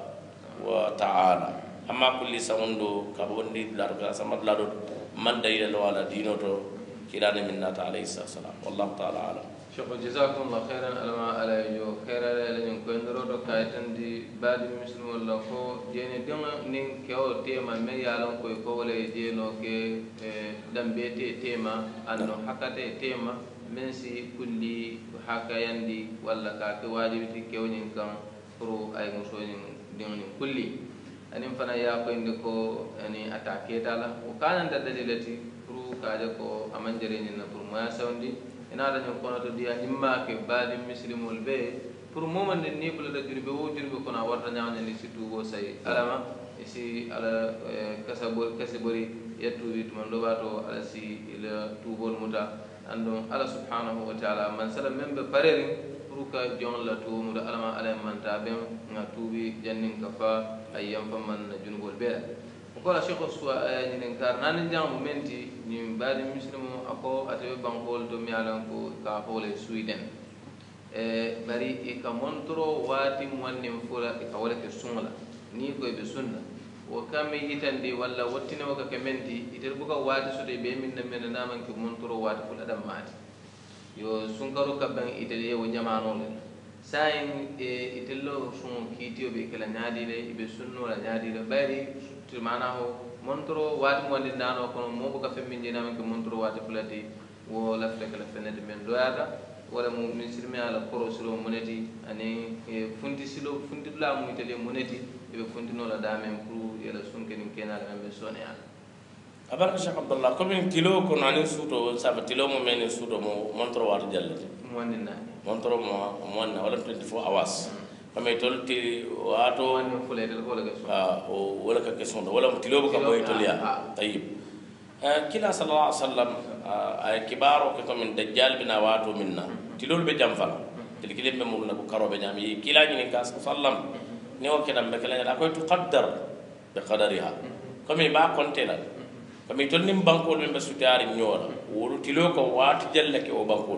وتعالى أما كل سوندو كابوندي لا رجع سمد لا دود من داير لو على دينه تو كيران من نات عليه السلام والله تعالى أعلم شيخ جزاكم الله خيرا على يو خيرا لين كوندرو دو كايتن دي بعد مسلم ولا كو دين دين نين كيو تيما مي يالون كوي كو ولا دينو كي دمبيتي تيما انو حكاتي تيما من سي كلي حكا يندي ولا كاكي واجبتي كيو نين كان برو اي مسو نين دين كلي اني فنا يا كويندي كو اني اتاكي دالا وكان دليلتي برو كاجا كو امانجري نين برو ما ساوندي ina da ñon kono to diya nimma ke baadi muslimul be pour momande ni bula da jurbe wo jurbe kono warta ñawne ni ci tugo say alama isi ala kasabori yettu wi man do bato ala si ila tubol muta ando ala subhanahu wa ta'ala man sala membe parerin pour ka jon la tu muda alama ala man ta be nga tubi jannin ka fa ayyam fa man junubol be ko la cheikh suwa ni nen kar nan jam menti ni baadi muslimu ako ate bankol to mi alan ko ka hole Sweden bari e ka montro wati monnen fula e ka wala ke sunla ni ko be sunna o kame hitande walla wottine waka ke menti iter buka wati so de be min na men na man ke montro wati fula dam mati yo sunkaro ka ban itele wo jamano le sayin itello sun kitiyo be kala nyaadi le be sunno la nyaadi le bari to manaho montro wati mo ndano kono mo buka femmin dina men ke montro wati fulati wo la fekk la fenede men doyata wala mo misirmi ala korosiro moneti ani funti silo funti la mu itele moneti e be funti no la damen pour yela sunkenin kenala men be sonya abarka Cheikh Abdallah comme tilo ko nani suto saba tilo mo men suto mo montro wati jallati mo ndina montro mo wala 24 hours kama tolti wato wala ka question wala tilo ka boy toliya tayyib kila sallallahu alaihi wasallam ay kibaro ko min dajjal bina wato minna tilol be jamfa tilkile be murna ko karobe nyami kila ni ka sallam ne o kedam be kala ko to qaddar bi qadariha kama ba kontela kama tolnim bankol be sutari nyora wolu tilo ko wato jallake o bankol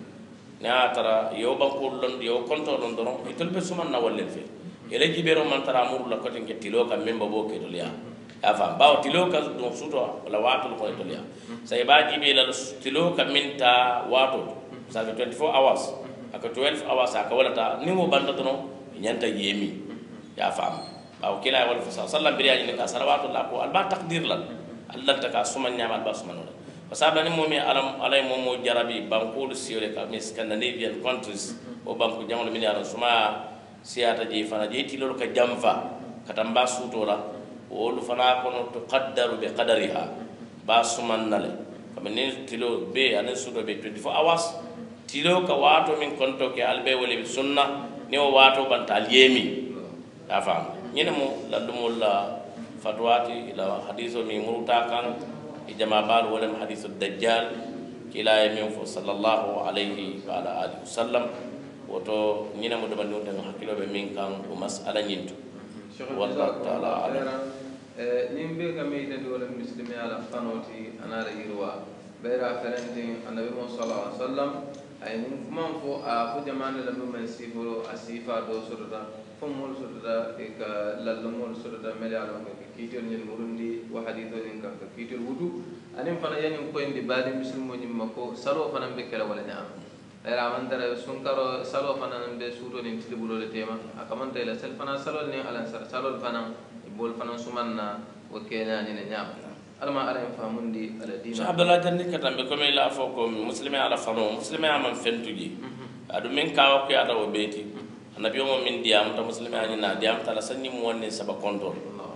na tara yo bankol lon yo konto lon doron itol be suman na walle fe ele jibero man tara mur la koten ke tilo kam memba bo ke toliya afa bawo tilo ka don suto la wato ko toliya say ba jibe la tilo kam minta wato sa 24 hours aka 12 hours aka wala ta ni mo banda dono nyanta yemi ya fam bawo kila wal fa sallam biriya ni ka salawatu la ko alba taqdir lan allah ta ka suman nyamal ba suman wala fasabani momi alam alay momo jarabi bankul siole ka mi Scandinavian countries o banku jamol min yaran suma siyata je fana je tilol ka jamfa katamba sutola o lu fana kono to qaddaru bi qadariha ba suman nale kam ni tilo be anen suto be 24 hours tilo ka wato min konto ke albe wala bi sunna ni o wato bantal yemi afam nyene mo ladumul fatwati ila hadithu mi muruta kan ijama bal wala hadithu dajjal kila yamin sallallahu alayhi wa ala alihi wasallam woto nyina mo dama ndon hakkilo be min kan o mas'ala nyintu wallahu ta'ala ala nimbe kame ite wala muslimi ala fanoti anara yirwa bayra ferenti annabi sallallahu alaihi wasallam ay man fo a fo jamane la men siforo asifa do sodota fo mol sodota e ka lallo mol sodota mele ala ko kiitol ñen murundi wa haditho en ka kiitol wudu anim fana yani ko indi baadi muslimo ñim mako salo fana be kala wala ñam era mandara sunkaro salo fana be suuto ni tilibulo le tema akamanta ila sel fana salo ni ala sar salo fana bol fana sumanna wa kenya ni ñam alama ala famundi ala dina so abdallah jandi katambe ko me la fo ko muslimi ala fano muslimi am fentuji adu men kawo ko ada o beti annabi mo min diam ta muslimi ani na diam ta la sanni mo wonne saba konto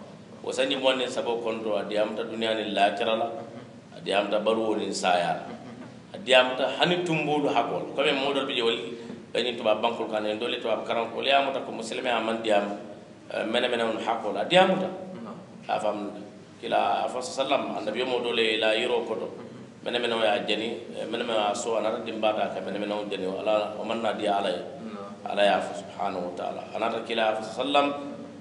o sanni mo wonne saba konto diam ta duniya ni la kirala diam ta baru woni saya diam ta hani tumbudu hakol ko me modol bi woli bani to bankul kan en dole to karam ko liam ta ko muslimi am diam mena on hakol diam ta afam kila afa sallam annabi mo dole la yiro ko to mena ya jani mena so anata dimbata ka mena on jani ala o manna di ala ya subhanahu wa ta'ala anata kila afa sallam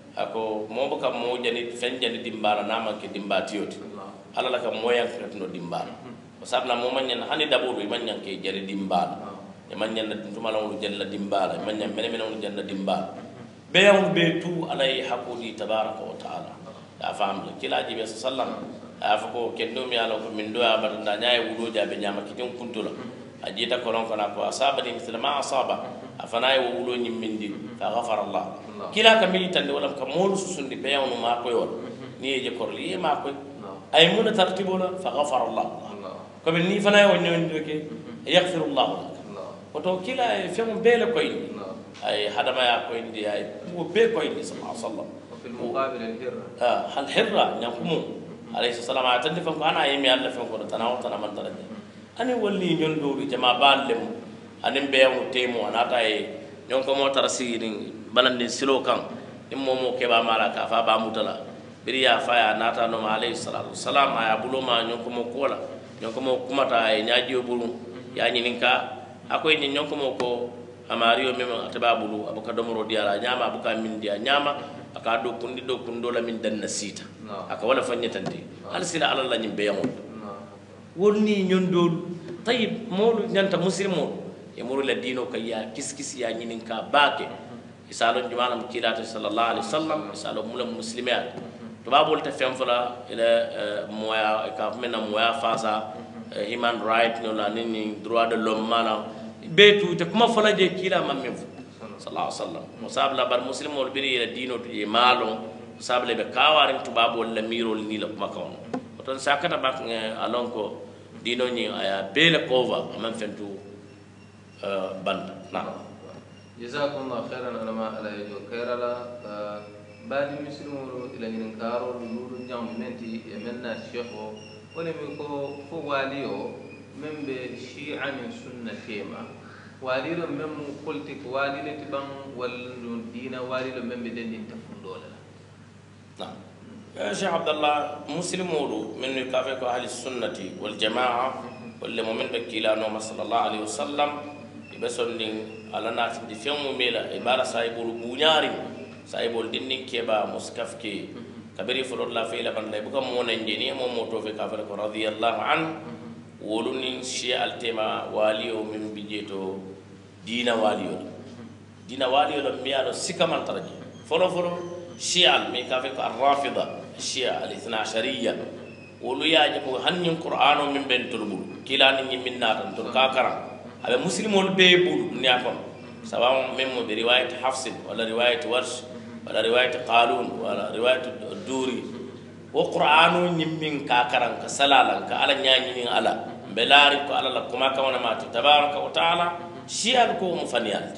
ako mo baka mo jani fen jani dimbala nama ke dimbatiyoti ala la ka moya ko no dimbala o sabna mo manyan hani dabudo manyan ke jari dimbala e manyan tumala on jalla dimbala manyan mena on jalla dimbala be yawm be tu alay hakudi tabaraka wa ta'ala da fam kila jibe sallam afa ko kendo mi ala ko min do abata nyaay wudo jabe nyama kitin kuntula ajita ko lon kana ko asabani misla ma asaba afana ay wudo nyimmindi fa ghafara allah kila ka militande wala ka molu susundi be yawno ma ko yol ni je korli ma ko ay mun tartibola fa ghafara allah ko be ni fana yo nyondo ke yaghfiru allah oto kila femu bele ko indi ay hadama ya ko indi ay mo be ko indi sallallahu alaihi wasallam في المقابل الهرة هل هرة نقوم عليه السلام عتندي فنكو أنا يمي الله فنكو تناو تنا من ترى أنا ولي يندوري جماعة بالهم أنا بيعو تيمو أنا تاي نيونكو مو ترسيين بلندين سلو كان نمو كبا مالا كافا باموتلا بريا فايا ناتا نوم عليه الصلاة والسلام يا بلو ما نيونكو مو كولا نيونكو مو كوماتا نياجيو بلو يعني نينكا أكو إني نيونكو مو كو amariyo meme ataba bulu abuka domoro diara nyama abuka min dia nyama aka do kundo la min danna sita aka wala fanyatante hal sila ala la nyimbe yamo wonni nyondo tayib molu nyanta muslimo e molu la dino kayya kiskis ya nyinin ka baake isalo jumala mukilata sallallahu alaihi wasallam isalo mulam muslimat to babol ta fem fala ila moya ka mena moya fasa human right no la nini droit de l'homme mala betu te kuma fala je kila mamme sallallahu alaihi wasallam musabla bar muslimol biri ila dino to e malo musabla be kawarin to babol la mirol ni la kuma kawon ton sakata bak alon ko dino ni aya bele kova amam fentu banda na jazakumullahu khairan alama ala yajo khairala badi muslimol ila ni karo lulu jam menti e menna shekho wala mi ko fo waliyo membe shi'a min sunnatema walilo mem politique walilo tibang wal dina walilo membe den tafundola na ya Sheikh Abdallah muslimolu men ni kafe ko ahli sunnati wal jamaa wal mu'min bakila no sallallahu alaihi wasallam ibe sondin ala nati di femu mela ibara saibul bunyari saibul dinnin keba muskafke kabiri fulor la fe la banda buka mo nan jeni mo moto fe kafe ko radiyallahu an wolunin shi altema waliyo min bijeto dina waliyo la miyalo sikaman taraji folo shi al mi kafe ko arrafida shi al ithna ashariya wolu yaje ko hannin qur'ano min ben tulbul kilani ni min natan to kakara abe muslimol be bul dunya kon sawa mem mo bi riwayat hafs wala riwayat warsh wala riwayat qalun wala riwayat duri wo qur'anu nyimmin ka karan ka salalan ka ala nyaani ala belari ko ala la kuma ka wana mati tabaraka wa taala shi'a ko mu faniyal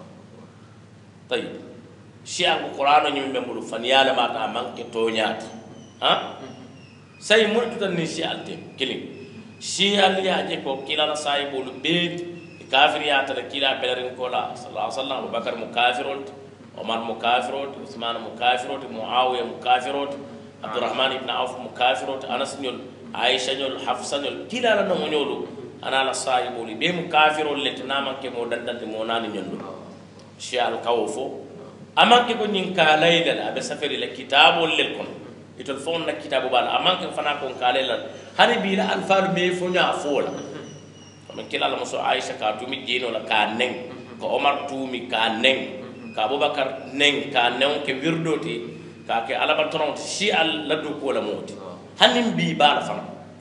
tayib shi'a ko qur'anu nyimmin bulu faniyala mata manke to nyaati ha say murtu tan ni shi'a tem kilin shi'a ya je ko kila la say bulu be kafir ya ta kila belarin ko la sallallahu alaihi wasallam Abubakar mukafirut Umar mukafirut Uthman mukafirut Muawiya mukafirut Abdurrahman ibn Auf mukafirut Anas nyol Aisha nyol Hafsa nyol kila la no nyolu ana la sahibu li be mukafirul letnama ke mo dandante mo nani nyollu shi al kawfo amanke ko nyin ka layla la be safari la kitabul lil kun itol fon na kitabu bal amanke fana ko ka layla hani bi la alfal be fo nya fola man kila la muso Aisha ka tumi jino la ka neng ko Omar tumi ka neng ka Abubakar neng ka neng ke wirdoti ka ke alabatron shi al ladu ko la moti hanim bi bala fana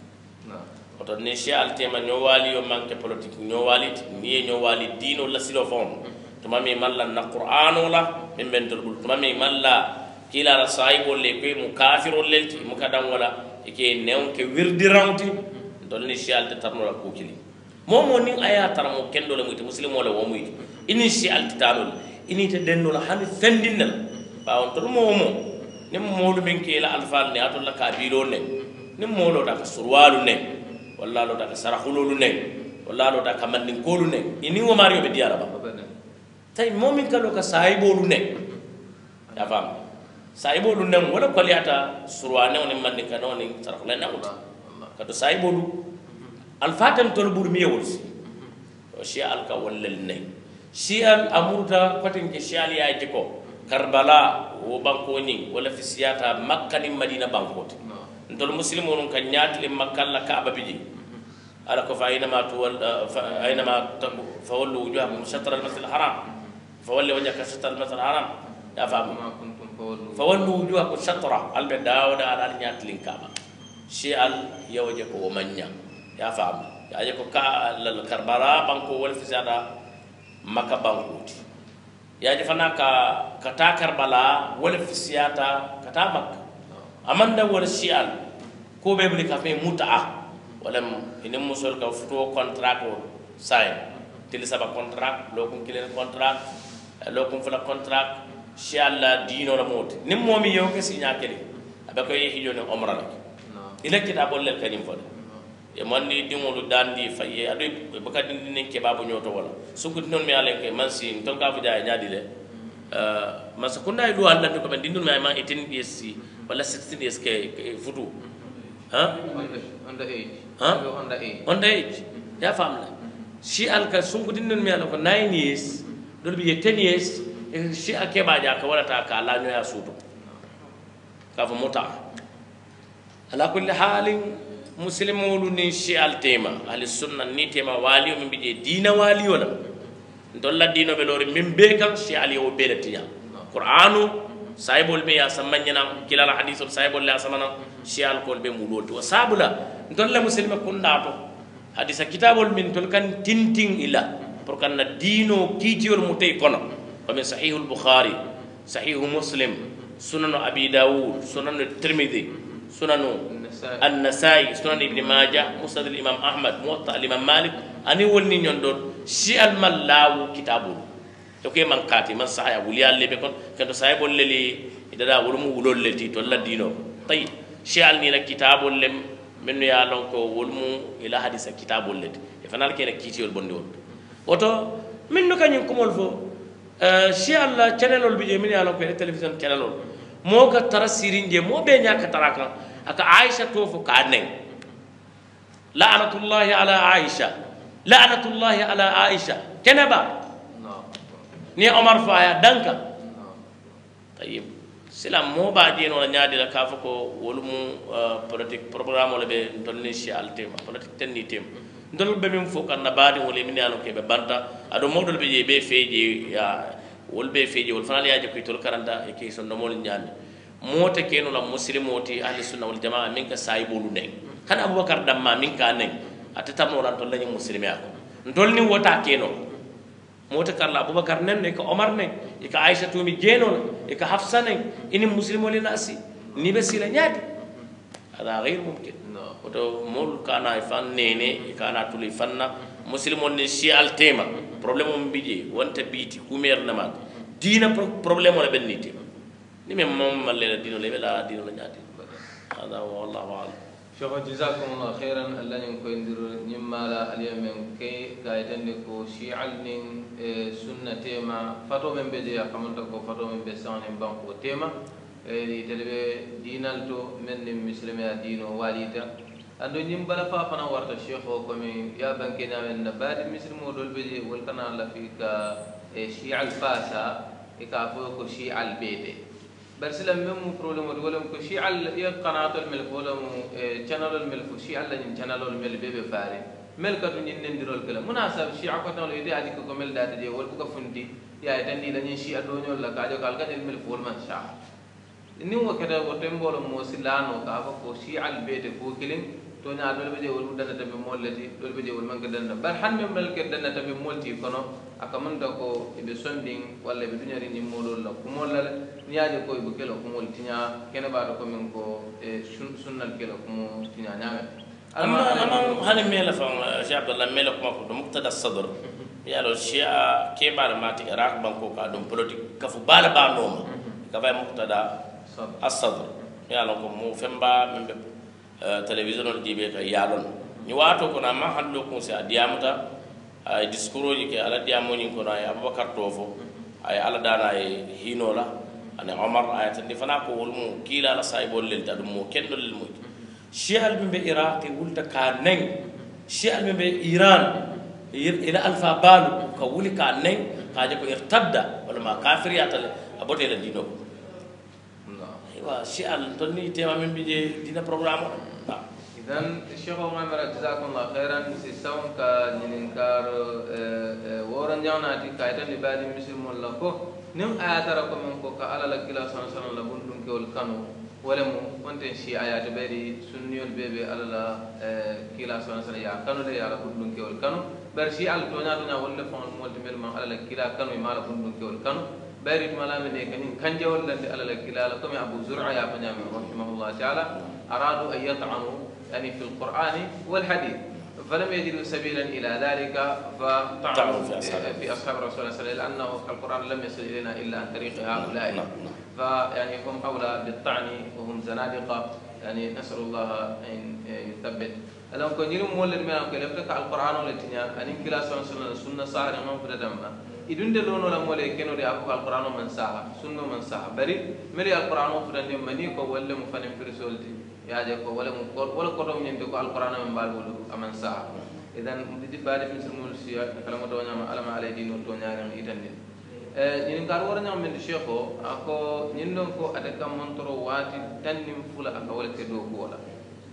oto ne shi al tema nyowali yo manke politique nyowali ni nyowali dino la silo fon to mami malla na qur'ano la min bentul bul to mami malla kila la saibol le ko mu kafirol lelti mu kadam wala ike neon ke wirdirawti dolni shial te tarno la kukili momo ni aya tarmo kendo le muti muslimo le wo muti ini shial te tanol ini te denno la hani fendinal bawon to momo nim molu men ke la alfal ne atol la kabilo ne nim molo da ka surwalu ne walla lo da ka sarahululu ne walla lo da ka mandin kolu ne ini wo mario be diara ba tay momin kalo ka saibolu ne ya fam saibolu ne wala ko liata surwane on mandin kano ni sarahululu ne wuta kato saibolu alfatan tol bur mi yewol o shial ka wallal ne shial amurta patin ke shial ya jiko karbala wo banko ni wala fi siyata makka ni madina banko ndol muslimun kan nyaatli makka la kaaba biji ala ko fa aynama tuwal aynama fawallu wujuhakum shatr al-masjid al-haram fawalli wajhaka shatr al-masjid al-haram ya fam fawallu wujuhakum shatra al-bidawda ala nyaatli kaaba shial yawje ko manya ya fam ya je ko ka la karbala banko wala fi siyata makka banko ya je fana ka kata karbala wala fi siyata kata makka amanda wala shial ko be bli ka fe muta'a wala ina musul ka futo contract sign til saba contract lokum kilen contract lokum fala contract shial la dino la mot nim momi yow ke signa kele abako yi hijo ne umra la ila kitabol lel kanim fo e mandi dimolu dandi faye adu baka dindi ke babu nyoto wala suku non mi alen ke mansi ton ka fuja nyaadi le masakunda idu Allah ko ben dindul ma 18 years wala 16 years ke futu ha under age under age ya famla shi alka sunku dindul mi ala ko 9 years dol bi 10 years shi ake ba ja ka wala ta ka la nyoya sutu ka fa muta ala kulli halin muslimulu ni shi al tema ahli sunna ni tema waliyo min bije dina waliyo la dolla dino be lori min be kan shi ali o belatiya qur'anu saibol be ya samanyana kilala hadithul saibol la samana shi al kol be muloti wasabula dolla muslima kundato hadisa kitabul min tol kan tinting ila pour kan na dino kitiyol mutay kono comme sahihul bukhari sahihul muslim sunan abi daud sunan tirmidhi sunan an-nasai sunan ibn majah musnad al-imam ahmad muwatta al-imam malik ani wonni nyondon shi al-mallawu kitabu to ke man kati man sahaya wuli alle be kon kendo sahay bolleli idada wulmu wulol leti to la dino tay shi al ni la kitabu lem menno ya lon ko wulmu ila hadisa kitabu leti e fanal ke na kitiyol bondi won oto minno kanyum kumol fo shi alla channelol bi je min ya lon ko television channelol mo ka tarasirinje mo be nyaka taraka aka aisha to fo ka nen la'natullahi ala aisha la'natullahi ala aisha kenaba ni omar faya danka tayyib silam mo ba je no nyaadi la ka fa ko wolumu politique programme wala be tonni ci altema politique tenni tem ndol be mem fo kan na baadi wala min yalo ke be banta ado modol be je be feeje ya wol be feeje wol fanal ya je ko tol karanta e ke son no mol nyaani mota keno la muslimoti ahli sunna wal jamaa min ka saibolu ne kana abubakar damma min ka ne atata no ran to lañu muslimi ako ndol ni wota keno mota karla abubakar nen ne ko omar ne e ka aisha to mi jeno e ka hafsa ne ini muslimo le nasi ni be sila nyaati hada غير ممكن oto mol kana fan nene e kana tuli fanna muslimon ne shi al tema problème mo bije wonta biti kumer na ma dina problème wala beniti ni men mom malle dino le bela dino la nyaati hada wallahu a'lam شكرا جزاكم الله خيرا الله ينكو يندرو نمالا اليوم كي قايدن كو شيعل نين سنة تيما فتو من بيجي كمان تكو فتو من بسان بانكو تيما تلبي دينال تو من مسلمي دينو واليتا ando ñim bala fa fana warta cheikho comme ya banke na men baadi muslimo dol beje wol kana la fi ka shi'al fasa e ka fo ko shi'al bete برسلم مم برولم ولم كشيء على يقناة الملك ولم channel الملك شيء على ين channel الملك بيبي فاري ملك توني نندرول كلام مناسب شيء عقدنا ولا يدي هذيك كمل دات دي ولا بكا فندي يا تندي لين شيء أدوني ولا كاجو كالكا الملك فول ما شاء إنه وكذا وتم بولم موسلان وكافو كشيء على البيت فوكلين to nya dole be je wol dana tambe mollati dole be je wol manke dana bar hanme melke dana tambe molti kono akamanda ko ibe sonding walla be dunyari ni molol la ko mollal niaje ko ibe kelo ko mol tinya kene ba ko min ko sunnal kelo ko mo tinya nyame أما هذا ميل فهم شيخ عبد الله ميل كم كم مقتدى الصدر يا لو الشيعة كبار ما تيراك بانكو كادم بوليتيك كفو بالا بانوما كفاية مقتدى الصدر يا لو كم مو فيمبا من تلفزيون الجيبة كيالون نيواتو كنا ما حلو كم سيا ديامتا أي ديسكورو يك على دياموني كنا يا أبو بكر توفو أي على دانا هينولا أنا عمر أي تندفنا كولمو كيلا على سايبول للتادمو كندو للموت شيعة من العراق ولتا كانين شيعة من إيران إلى ألفا بالو كولي كانين كاجكو ارتد ولا ما كافر ياتل أبوتي لدينو أيوة شيعة توني تيما من بيجي دينا برنامج إذن الشيخ عمر جزاكم الله خيرا سيستون كنينكار ورن جاوناتي كايتن لبادي مسلم لكو نم آياتركم منكو كألا لكلا سنة لبندن كول كانوا ولمو وانتن شي آيات بيري سنيول بيبي على لا كلا سنة يا كانوا لي على بندن كول كانوا برشي على تونا ولا فون مولد ملما على كلا كانوا ما على بندن كول كانوا بيري مالا من كنين كنجا ولا على كلا لكم يا أبو زرع يا بنيامين رحمه الله تعالى أرادوا أن يطعنوا يعني في القرآن والحديث فلم يجدوا سبيلا إلى ذلك فطعنوا في أصحاب رسول الله صلى الله عليه وسلم لأنه القرآن لم يصل إلينا إلا عن طريق هؤلاء فيعني هم أولى بالطعن وهم زنادقة يعني نسأل الله أن يثبت ألم كن يلوم مولد من أمك على القرآن والتنيا أن كلا سنة صار ما في دمنا إذن دلون ولا مولد كانوا يأكل القرآن من ساعة سنة من ساعة بري ملي القرآن وفرنا مني كولا مفنم في رسولتي ياجكو ولا كتب ينتقو القرآن من بالبولو أمن ساعة إذن مدد بعد مثل مولسيا كلام دوانيا ما علم عليه دين وتونيا إيتندين ñin kar wara ñam men cheikho ako ñin don ko adaka montoro wati tannim fula aka wala ke do ko wala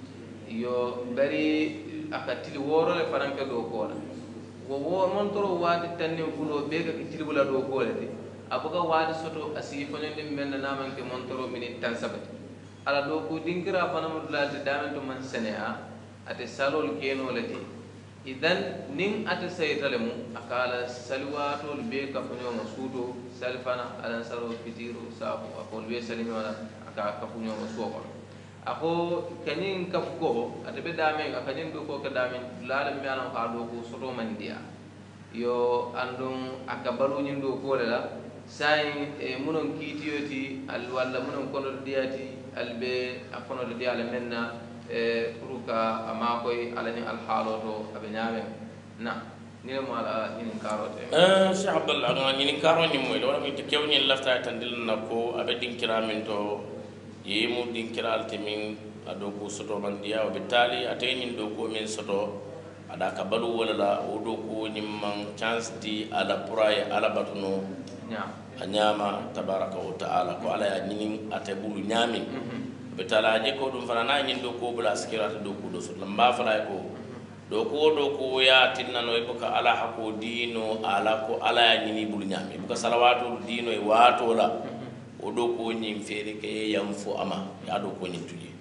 yo bari aka tili woro le faranke do ko wala wo montoro wati tannim fulo be ka tili bula do ko wala de abuga wadi soto asi fonende men na manke montoro minute tan sabati ala do ko dinkira fanamul lalde damen to man senea ate salol keno lati إذن نين أتسيتلمو أكال سلواتو البيك كفنيو مسودو سلفنا على سلو كتيرو سافو أقول بيه سلمي ولا أكال كفنيو مسوقا أكو كنين كفكو أتبي دامين أكنين دوكو كدامين لالم بيانو كالوكو سرو من ديا يو أندون أكبرو نين دوكو للا ساين منون كيتيوتي الوالا منون كونو دياتي البي أكونو ديا لمنا puruka amakoy ala ni alhaloto abenyame na ni mo ala ni karote Cheikh Abdallah nga ni karo ni moy wala mi tekew ni lafta tandil nako abe dinkira min to yemu dinkiral temin ado ko soto mandiya o betali ateni do ko min soto ada ka balu wala la o do ko nyimman chance di ala pray ala batuno nya anyama tabaraka wa taala ko ala ya nyini atebulu nyami betala je ko dum fana na nyin do ko bula sikirata do ko do so lamba fala ko do ko ya tinna no ibuka ala hako dino ala ko ala ya nyini bulu nyami ibuka salawatu dino e wato la o do ko nyim fere ke yamfu ama ya do ko nyin tuje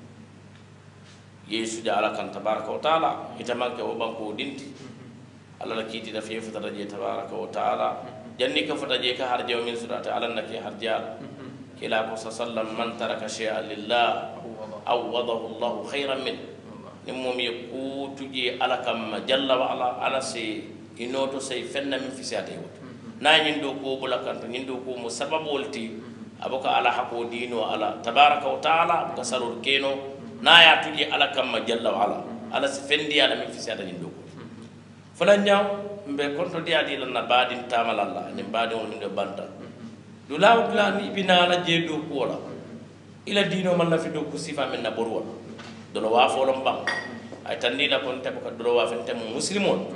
yesu ja ala kan tabaraka wa taala itamanke o banko dinti ala la kiti da fiye fata je tabaraka wa taala janni ka fata je ka harje min surata ala nake harjal kila ko sallam man taraka shay'an lillah awadahu Allah khayran min nimum yaku tuje ala kam jalla wa ala ala se inoto say fenna min fisate wot na nyindo ko bulakan nyindo ko mo sababolti abuka ala hako dino ala tabaraka wa taala abuka sarur keno na ya tuje ala kam jalla wa ala se fendi ala min fisate nyindo ko fala nyaw mbe konto dia di lan badin tamal Allah ni badin on ndo banta dulaw dulani bina la jedo ko la ila dino man la fi do ko sifa men na borwa do lo wa folom bang ay tanni la kon te ko do wa fente muslimon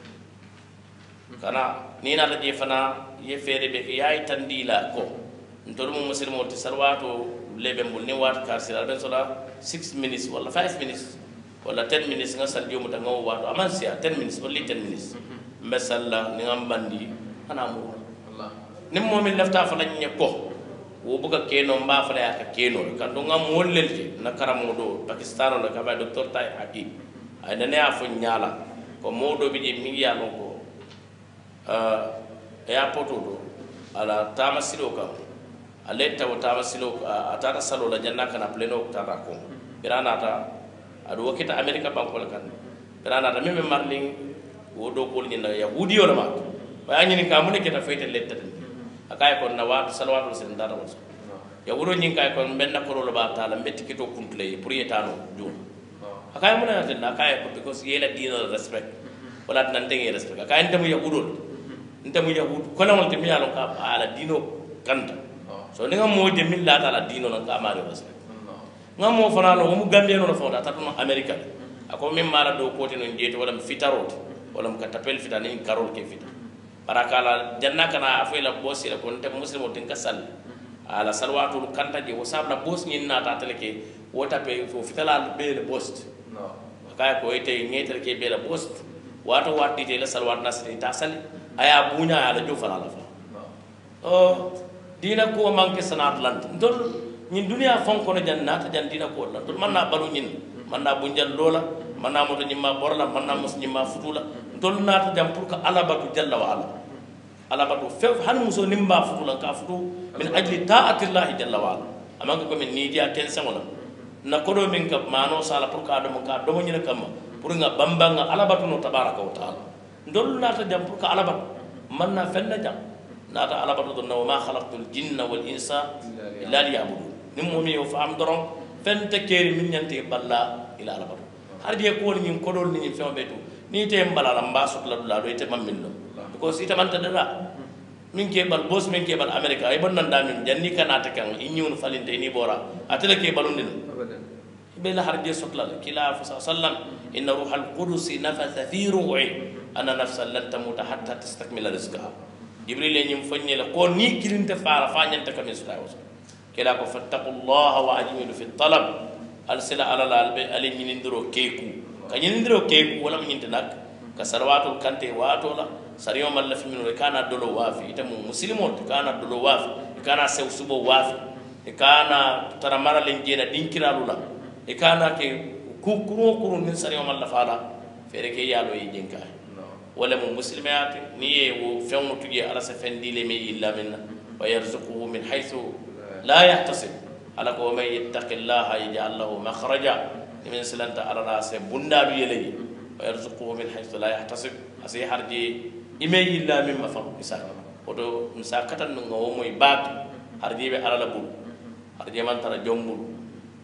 kana ni na la je fana ye fere be yaay tandi la ko ntolu muslimon te sarwato lebe mbul ni wat ka sira ben sola 6 minutes wala 5 minutes wala 10 minutes nga sal jomu da nga wato amansia 10 minutes only 10 minutes mbesalla ni ngam bandi ana mu nim momin lafta fa lañ ko wo buka keno mba fala ya ka keno kan do ngam wollelti na karamo do pakistano la ka ba docteur tay hakim ay nane afu nyala ko modo bi je mi ya lon ko airport do ala tamasilo ka aletta wa tamasilo atata salo la janna kana pleno tata ko birana ta adu wakita america banko la kan birana ta meme marling wo do ko ni na yahudi wala ma wa nyini ka mun ke ta fete letta akay ko na wa salawatu sen dara wala ya wuro nyin kay ko benna ko lo ba ta la metti kito kuntule pour yetano jum akay mun na tan akay ko because yela dino respect wala nan tenge respect akay ntamu yahudol ntamu yahud ko lawol te mi yalo ka ala dino kanta so ni ngam mo je milla ta la dino nan ka mari respect ngam mo fana lo mu gambie no fawda ta no america ako min mara do ko te non jeto wala fitarot wala ka tapel fitani karol ke fita barakala janna kana afela bosi la kon te muslimo tin kasal ala salwatul kanta je wasabla bos nyin na ta teleke wota pe fo fitala be le post no kay ko ite ngetel ke be le post wato watti te la salwat nasri ta sal aya bunya ala jo fala la fa o dina ko manke sanat lant dol nyin dunia fon ko no jannata jan dina ko lant dol man na balu nyin man na bunjal lola man na moto nyima borla man na mus nyima futula dol nata jam pour ka alabatu jalla wa ala alabatu fef han muso nimba futula ka futu min ajli ta'atillahi jalla wa ala amanga ko min nidia ten sangola na kodo min ka mano sala pour ka do nyina kam pour nga bambanga alabatu no tabaraka wa taala dol nata jam pour ka alabatu man na fenna jam nata alabatu do no ma khalaqtul jinna wal insa illa liya'budun nim momi yo fam doron fente keri min nyante balla ila alabatu hardi ko ni kodol ni fembe to ni te mbala la mbaso la do ite mammin no because ita man tadara min ke bal boss min ke bal america ay bon nan da min janni kanata kan inyun falinte ni bora atele ke balundin be la harje sotla kila fa sallam inna ruhal qudus nafatha fi ruhi ana nafsan lan tamuta hatta tastakmila rizqaha jibril nyim fanye la ko ni kilinte faala fanyanta kamin sutawo kila ko fattaqullaha wa ajmilu fi talab alsila ala albe ali nyindiro keku kanyindiro keku wala nyinte nak ka salwatul kante wato la sariyo malla fi min kana dolo wafi ita muslimon kana dolo wafi kana sew subo wafi kana taramara lenjena dinkiralu la kana ke kukuru min sariyo malla fala fere ke yalo yi jinka wala muslimati ni e wo fewno tuje ala sa fendile me illa minna wa yarzuquhu min haythu la yahtasib ala ko may yattaqillaha yaj'al lahu makhraja min silanta ala rase bundalu yeleyi wa yarzuquhu min haythu la yahtasib asi harji ime illa mimma fam misal oto misakatan no moy baat harji be ala la bul harji man tara jombul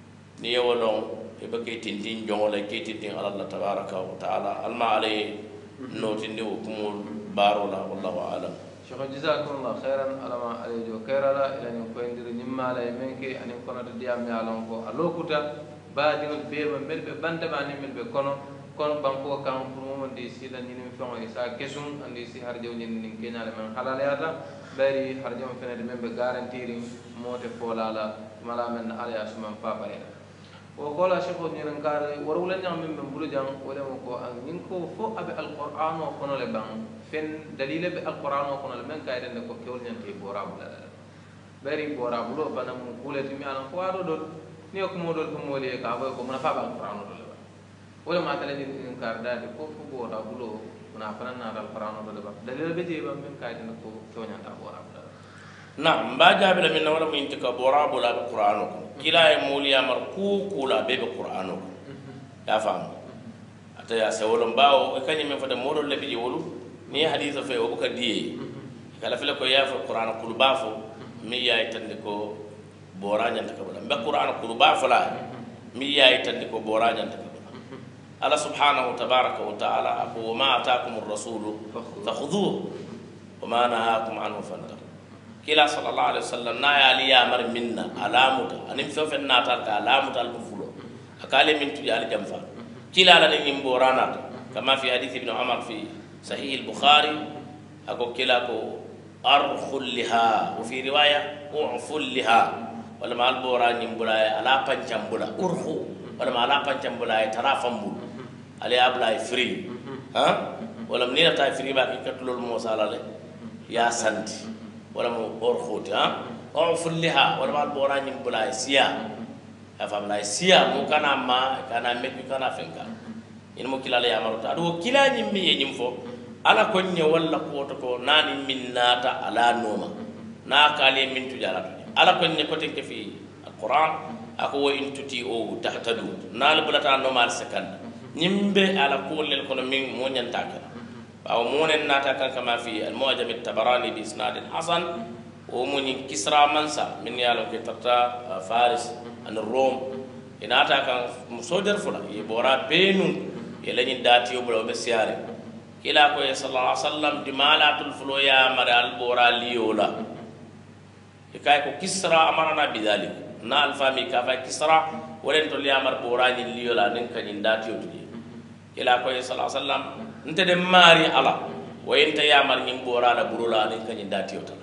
ni yewolon e bakay tintin jongole ke tintin ala Allah tabaraka wa taala alma alay notindi o kumul barola wallahu a'lam شيخ جزاكم الله خيرا على ما عليه كيرلا الى ان كويندر نيما لا يمنكي ان كونات ديام يالون كو الوكوتا بادين بيما ملبه بانتما ملبه kono banko kan pour mo ndi sila ni fon isa kesum andi si harjo ni kenyale man halala yata bari harjo fenede membe garantiri mote folala mala men ala asman papare o kola sheko ni ngare warula nyam membe bulu jang wala mo ko an nin ko fo abe alquran o kono le bang fen dalile be alquran o kono le men kayde ko kewol nyante borabula bari borabulo banam kulati mi alan ko ado dol ni ko modol ko mole ka ba ko mona fa ba alquran o wala ma tala ni karda de ko fu bora bulo na fana na dal qarano do ba dalil be je ba min kayde ko kewnya ta bora bulo na mba jabila min wala min tika bora bulo be qur'ano ko kila e muliya mar ku kula be qur'ano ko ya fam ata ya sewolo bawo e kany min fata modol le be wolu ni haditha fe o buka diye kala fele ko ya fa qur'ano kul bafo mi ya itande ko bora nyanta ko be qur'ano kul bafo la mi ya itande ko bora nyanta Allah subhanahu tabaraka wa ta'ala aku ma ataakum ar-rasul fakhudhuhu wa ma nahakum anhu fantahu kila sallallahu alaihi wasallam na ya li ya mar minna alamuta anim so fen nata ka alamuta al-fulo akale min tudi al-jamfa kila la ni mborana kama fi hadith ibn Umar fi sahih al-Bukhari ako kila ko arkhul liha wa fi riwaya u'ful liha wala ma al-borani mbula ala pancambula urhu wala ma ala pancambula tarafambul ali abla free ha wala menina ta free ba ki katulul mo salale ya santi wala mo or khoti ha fulliha wala mal bora nyim bula siya afam la siya mo kana ma kana mekki kana fenka in mo kilala ya maruta do kila nyim mi nyim fo ala ko nye walla ko to ko nani minnata ala noma na kale min tujala ala ko nye ko tenke fi alquran ako wa in tuti o tahtadu nal bulata no mal second nyimbe ala ko lel kono min mo nyanta ka aw mo nen nata kan kama fi al mu'jam at tabarani bi isnad hasan o mo ni kisra mansa min yalo ke tarta faris an rom inata kan musoder fula e bora benu e lañi dati o bolo be siare kila ko sallallahu alaihi wasallam di malatul fulo ya mara al bora liola e kay ko kisra amarana bi dalik na al fami ka fa kisra wolen to liamar bora ni liola nen kany dati o tudi kila ko sallallahu alaihi wasallam nte de mari ala wo ente yamar nyim bora la burula nen kany dati o tala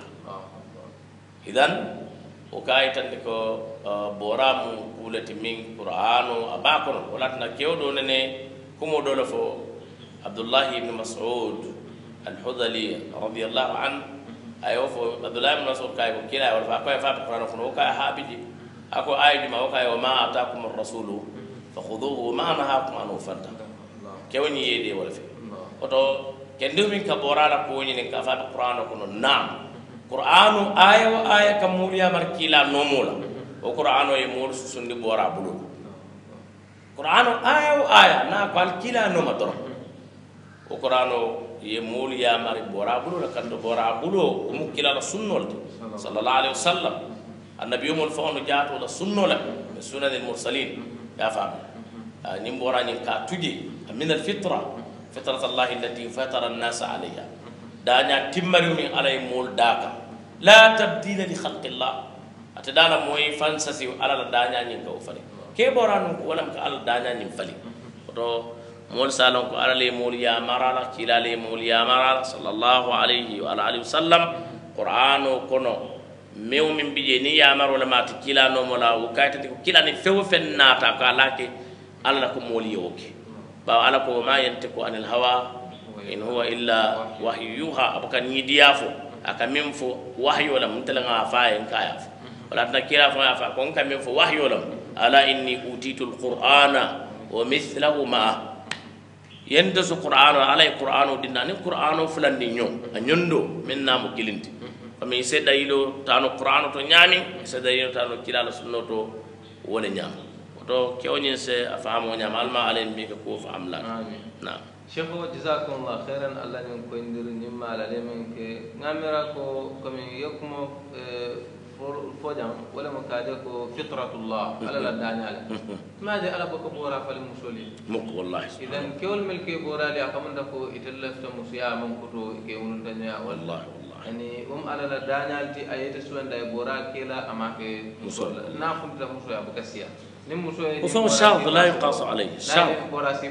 idan o kay tan ko bora mu kulati min qur'anu abakono walatna kewdo nene kumo do la fo abdullah ibn mas'ud al-hudali radiyallahu an ayo fo abdullah ibn mas'ud kay ko kila wal fa ko fa qur'anu ko kay habiji ako aydi ma ko kay wa ma ataakum ar-rasulu fakhudhuhu ma nahakum anhu fanta kewni yede wala fi oto kendo min ka bora la ko ni ka fa qur'anu ko nam qur'anu aya wa aya kam muliya markila nomola o qur'anu e mol susundi bora bulu qur'anu aya wa aya na kwal kila no madoro o qur'anu ye muliya mar bora bulu la kando bora bulu mu kila la sunnol sallallahu alaihi wasallam annabi yumul fa'nu jaatu la sunnola sunan al mursalin ya fam ni bora ni ka tuji min al fitra fitrat allah allati fatara an-nas alayha danya timmari min alay mul daka la tabdila li khalqillah atadana moy fansasi ala la danya nyin ko fali ke boranu ko walam ka ala danya nyin fali to mol salon ko ala le mul ya marala kila le mul ya marala sallallahu alayhi wa alihi wasallam qur'anu kono mew min biye ni ya marola mat kila no mola o kayta ko kila ni few fennata ka lake alla ko mol yoke ba ala ko ma yantiku anil hawa in huwa illa wahyuha abakan yidiyafo aka min fo wahyo lam mutalanga faayen kaya wala tan kila fo afa kon kam min fo wahyo lam ala inni utitul qur'ana wa mithluhu ma yenda su qur'ana ala qur'anu dinani qur'anu fulandi nyo anyondo minna mo kilinti fami sedda yilo tano qur'anu to nyami sedda yilo tano kila la sunno to wala nyam to kewnin se afamo nyam alma alen bi ko fa amla amin na Shekho jazakumullah khairan Allah ñon ko ndir ñimma ala le men ke ngamira ko komi yokumo fojam wala mo kaade ko fitratullah ala la dañale maade ala bako bora fal musoli mok wallahi idan kewol mel ke bora li akamanda ko itellafta musiya man koto ke wonun daña wallahi yani ala la dañalti ayete suwanda e bora kela amake musol na funta musoya bukasiya وفهم الشرط لا يقاس عليه الشرط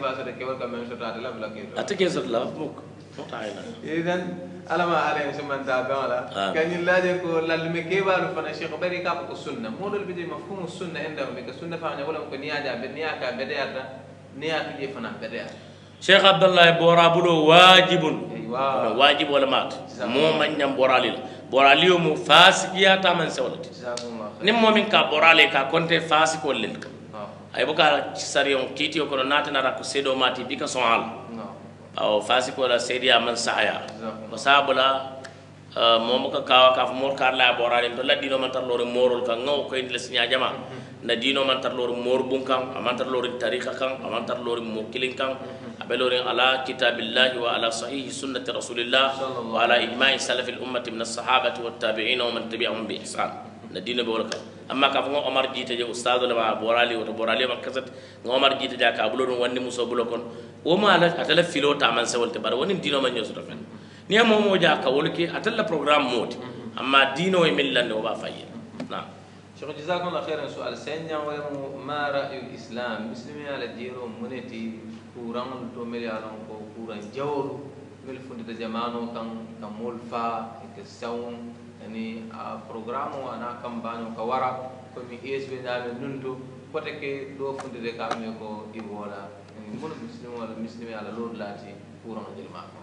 أتكيزر لا مك إذن ألا ما عليه سمن تابعنا كان يلاقي كل المكيبة رفنا الشيخ بري كابك السنة مو اللي بدي مفهوم السنة عندهم بك السنة فانا ولا ممكن نياجا بالنياكا بديارنا نياك دي فنا بديار شيخ عبد الله بورابلو واجب واجب ولا مات مو من يم بوراليو مو فاسقيا تامن سولت nimmo min ka borale ka konte fasi ko len ka ay boka sariyon kitiyo ko natana ra ko sedo mati bika son al aw fasi ko la sedia man saaya ko sabula momo ka kawa ka mor kar la borale to la dino man tar lore morol ka ngaw ko indi la sinya jama na dino man tar lore mor bun kan man tar lore tariqa kan man tar lore mo kilin kan abelore ala kitabillahi wa ala sahih sunnati rasulillah wa ala ijma'i salaf al ummati min as-sahabati wat tabi'in wa man tabi'ahum bi ihsan na dina be wala ka amma ka ngo Omar jite je ustad la borali woto borali ma kasat ngo Omar jite ja ka bulo wonni muso bulo kon o ma la atala filo ta man sawolte bar woni dino man nyoso to fen ni mo mo ja ka wolki atala programme moti amma dino e millande o ba faye na Sheikh jazakum Allah khairan su'al senya wa ma ra'yu al-islam muslimi ala diro moneti kuran to meli alon ko kuran jawru mel fundi de jamano kan molfa ke sawun ani programme ana kambano ka wara ko mi esbe na nundu kote ke do funde de kam ko ibola ni mun muslimo wala muslimi ala lord lati kuran jelma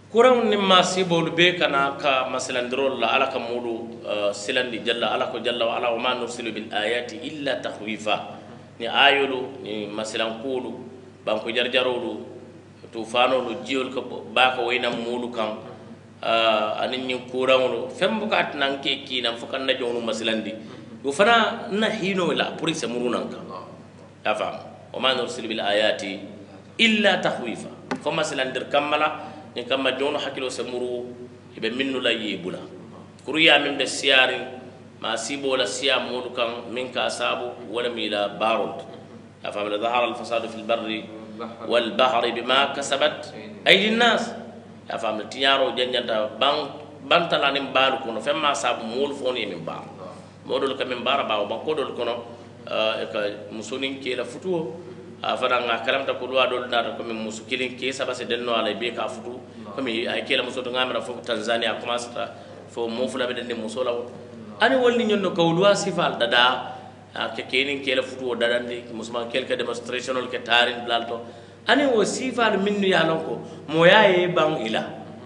kuran ni masibol be kana ka masalandirol la ala ka mulu silandi jalla ala ko jalla wa ala wa ma nursilu bil ayati illa takhwifa ni ayulu ni masalan kulu banko jarjarolu tufanolu jiol ko baka wayna mulu kan anin ni kuranolu fembukat nan ke kinan fukan na jonu masalandi yo fana na hino la pour se murunan kan ya fam wa ma nursilu bil ayati illa takhwifa fo masalandir kamala ni kamma jono hakilo se muru ibe minnu la yebula kuruya min be siyari ma sibo la siya mulu kan min ka asabu wala mila barut afam la dhahara al fasad fi al barri wal bahri bima kasabat aydi nas afam tiyaro janjanta bantala nim balu kono femma sabu mul foni min ba modol kam min bara ba ko dol kono ka musunin ke la futuo afara nga kalamta ko duwa dol nata ko min musu kilin ke saba se denno ala be ka futu ko mi ay kela muso to ngamra fo Tanzania commence ta fo mofula be den muso la ani wolni nyonno ko duwa sifal dada ke kenin kela futu o dadande musman kelka demonstrational ke tarin blalto ani wo sifal minnu ya lon ko mo yaye bang ila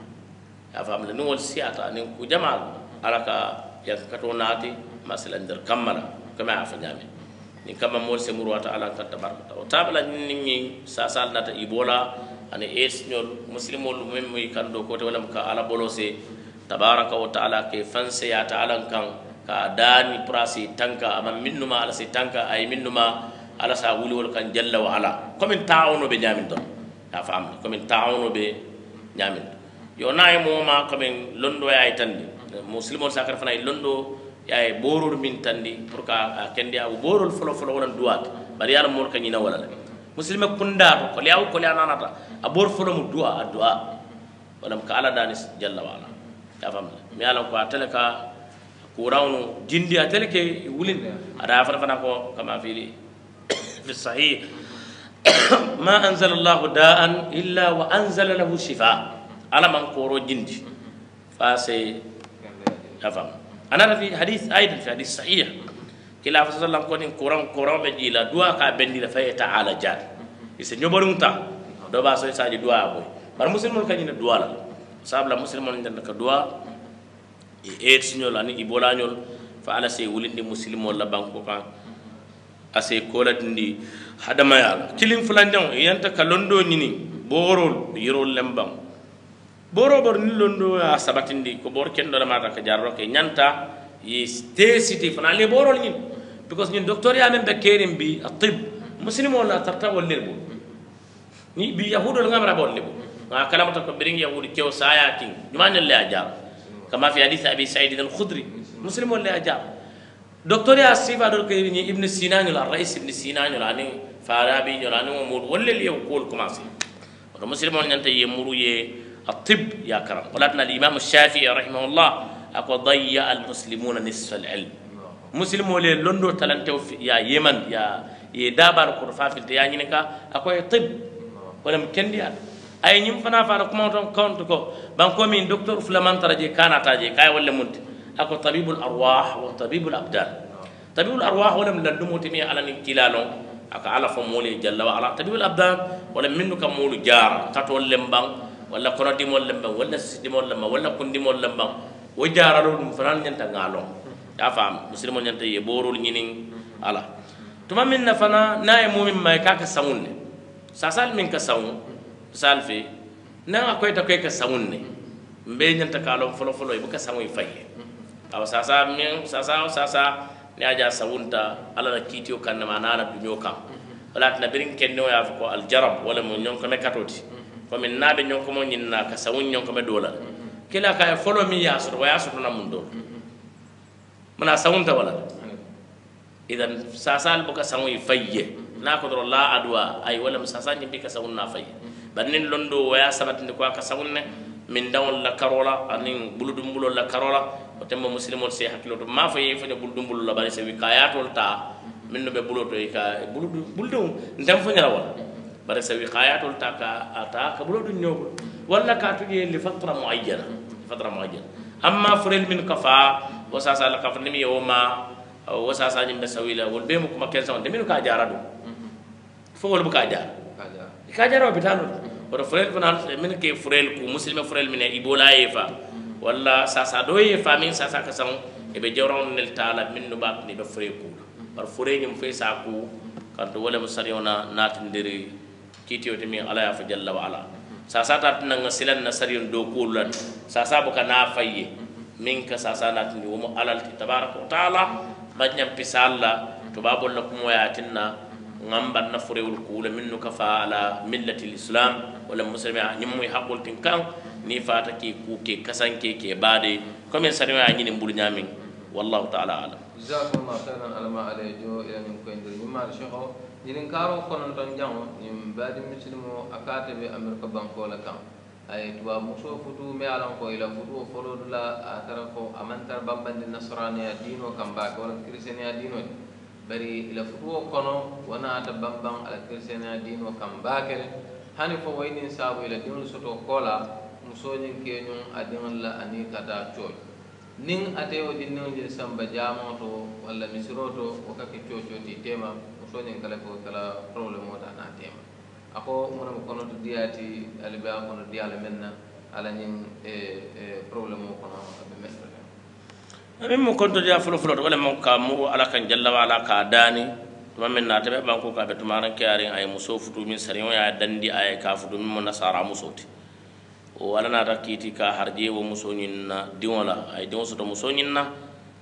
afam le no siata ni ku jamal alaka ya kato nati masalan der kamala kama afanyame ni kama mol se murwata ala kan tabaraka o tabla ni sasal nata ibola ani esnyol muslimol mem mi kando ko to wala ka ala bolose tabaraka wa taala ke fanse ya taala kan ka dani prasi tanka ama minnuma ala se tanka ay minnuma ala sa wuli wol kan jalla wa ala comme ta'awno be nyamin don ya fam comme ta'awno be nyamin yo nay moma comme londo ay tandi muslimol sakar fana londo yaay borol min tandi pour ka kendi aw borol folo folo wala duat bari yalla mol kanyina wala muslima kunda ko liaw ko lianata abor folo mu dua wala ka ala danis jalla wala ya fam mi ala ko ateleka kurawnu jindi ateleke wulin ada fana ko kama fi sahih ma anzala Allah da'an illa wa anzala lahu shifa ala man koro jindi fa se ya fam أنا في حديث أيضا في حديث صحيح كلا فصل الله كونين كوران بجيلا دوا كابندي لفاي تعالى جاد يسنجبرون تا دوا باسوي ساجي دوا أبوي بار مسلمون كانين دوا لا سابلا مسلمون جندا كدوا إيد سنيول أني إبولا نيول فعلى سي ولين دي مسلمون لا بانكو كان أسي كولات دي هذا ما يالا كلين فلان جون ينتا كلوندو نيني بورول يرول لمبام boro bor ni londo a sabatindi ko bor ken do mata ka jarro ke nyanta yi stesiti fana le boro ni because ni docteur ya men be kerim bi atib muslimo la tarta wal lebo ni bi yahudo la ngamra bol lebo ma kalamata ko biring yahudi kew saya king juman le ajar kama fi hadith abi sa'id al-khudri muslimo le ajar docteur ya sifa do ke ni ibn sina ni la rais ibn sina ni la ni farabi ni la ni mo wol le yow ko commencer do muslimo nyanta yemuru ye الطب يا كرم ولكن الإمام الشافعي رحمه الله أكو ضيع المسلمون نصف العلم مسلم ولي لندو تلنتو يا يمن يا يدابر كرفا في التياني نكا أكو طب ولم كندي أي نيم فنا فارق موتهم كونتكو بانكو من دكتور فلمان ترجي كان تاجي كاي ولا منت أكو طبيب الأرواح وطبيب الأبدان طبيب الأرواح ولم لندمو تمي على نكيلانو أكو على فمولي جل وعلا طبيب الأبدان ولم منو كمولو جار تطول لمبان wala kono dimol lamba wala sidimol lamba wala kundimol lamba wo jaralo dum fanan nyanta ngalon ya fam muslimo nyanta ye borul nyinin ala tuma min na fana na e mumin may kaka samunne sasal min ka sawu salfi na akoy ta koy ka samunne mbe nyanta kalon folo folo e buka sawu faye aw sasa min sasa ni aja sawunta ala na kitiyo kan na manala dunyo kam wala na birin kenno ya ko al jarab wala mo nyon ko me katoti komin naɓe ñonkomo ñinna ka sawun ñonkome dola kila ka folo mi yasoto wa yasotona mum dol mana sawunta wala idan sasal boka sawoy fayye na ko doro la adwa ay wala sasa ñimbi ka sawun na fayye bannin londo wa ya sabatinde ko ka sawunne min dawon la karola anin buludum bulol la karola o temmo muslimol se hakilo to ma faye fanya buludum bulol la bari se wi kayatol ta min no be buloto e ka buludum ndam fanya wala bare sa wiqayatul taka ataka bulo dun ñogo wala ka tuye li fatra muayyana amma furel min kafa wasasa la kafni mi yoma wasasa nyimbe sawila wol be mu kuma kensa on de min ka jara do fo wol bu ka jara ka jara hôpital woto furel fana min ke furel ku muslime furel min ibola yefa walla sasa do yefa min sasa kasan e be jawron nel taala min no bat ni be fure ku par fure ni fe sa ku kanto wala musariona natindiri kitiyo timi ala ya fa jalla wa ala sasa tat na ngasilan na sariyon do kulan sasa buka na fayye min ka sasa natindi wo mo alal tabaraka wa taala banyam pisalla to babol la kumo yatinna ngamba na furewul kula minnu kafa ala millati alislam wala muslimi nyimmu haqqul tinkan ni fata ki ku ke kasanke ke bade comme sariyo ya nyini mbul nyamin wallahu ta'ala alam jazakumullahu khairan alama alayjo ila min ko ndir nyima shekho ñinin karo konon ton jango ñim baadi muslimo akate be amerika banko la kan ay tuba muso futu me alan ko ila futu folo dula atara ko amantar bambandi nasraniya dino kan ba ko kristeniya dino bari ila futu kono wana ata bambang ala kristeniya dino kan ba kere hani fo waynin sabu ila dino soto kola muso ñin ke ñun adin la ani kata coy nin ateo dinno je samba jamo to walla misroto o kake coco ti tema soñen kala ko kala problème o ta na tema ako mo kono to diati alba kono diala menna ala ñin problème o kono be metto amin mo konto dia fulo wala mo ka mo ala kan jalla wa ala ka dani to men na tabe banko ka be to maran kiyari ay muso futu min sariyo ya dandi ay ka futu min mo nasara musoti o wala na ta kiti ka harje wo muso ñin na diwola ay diwon so to muso ñin na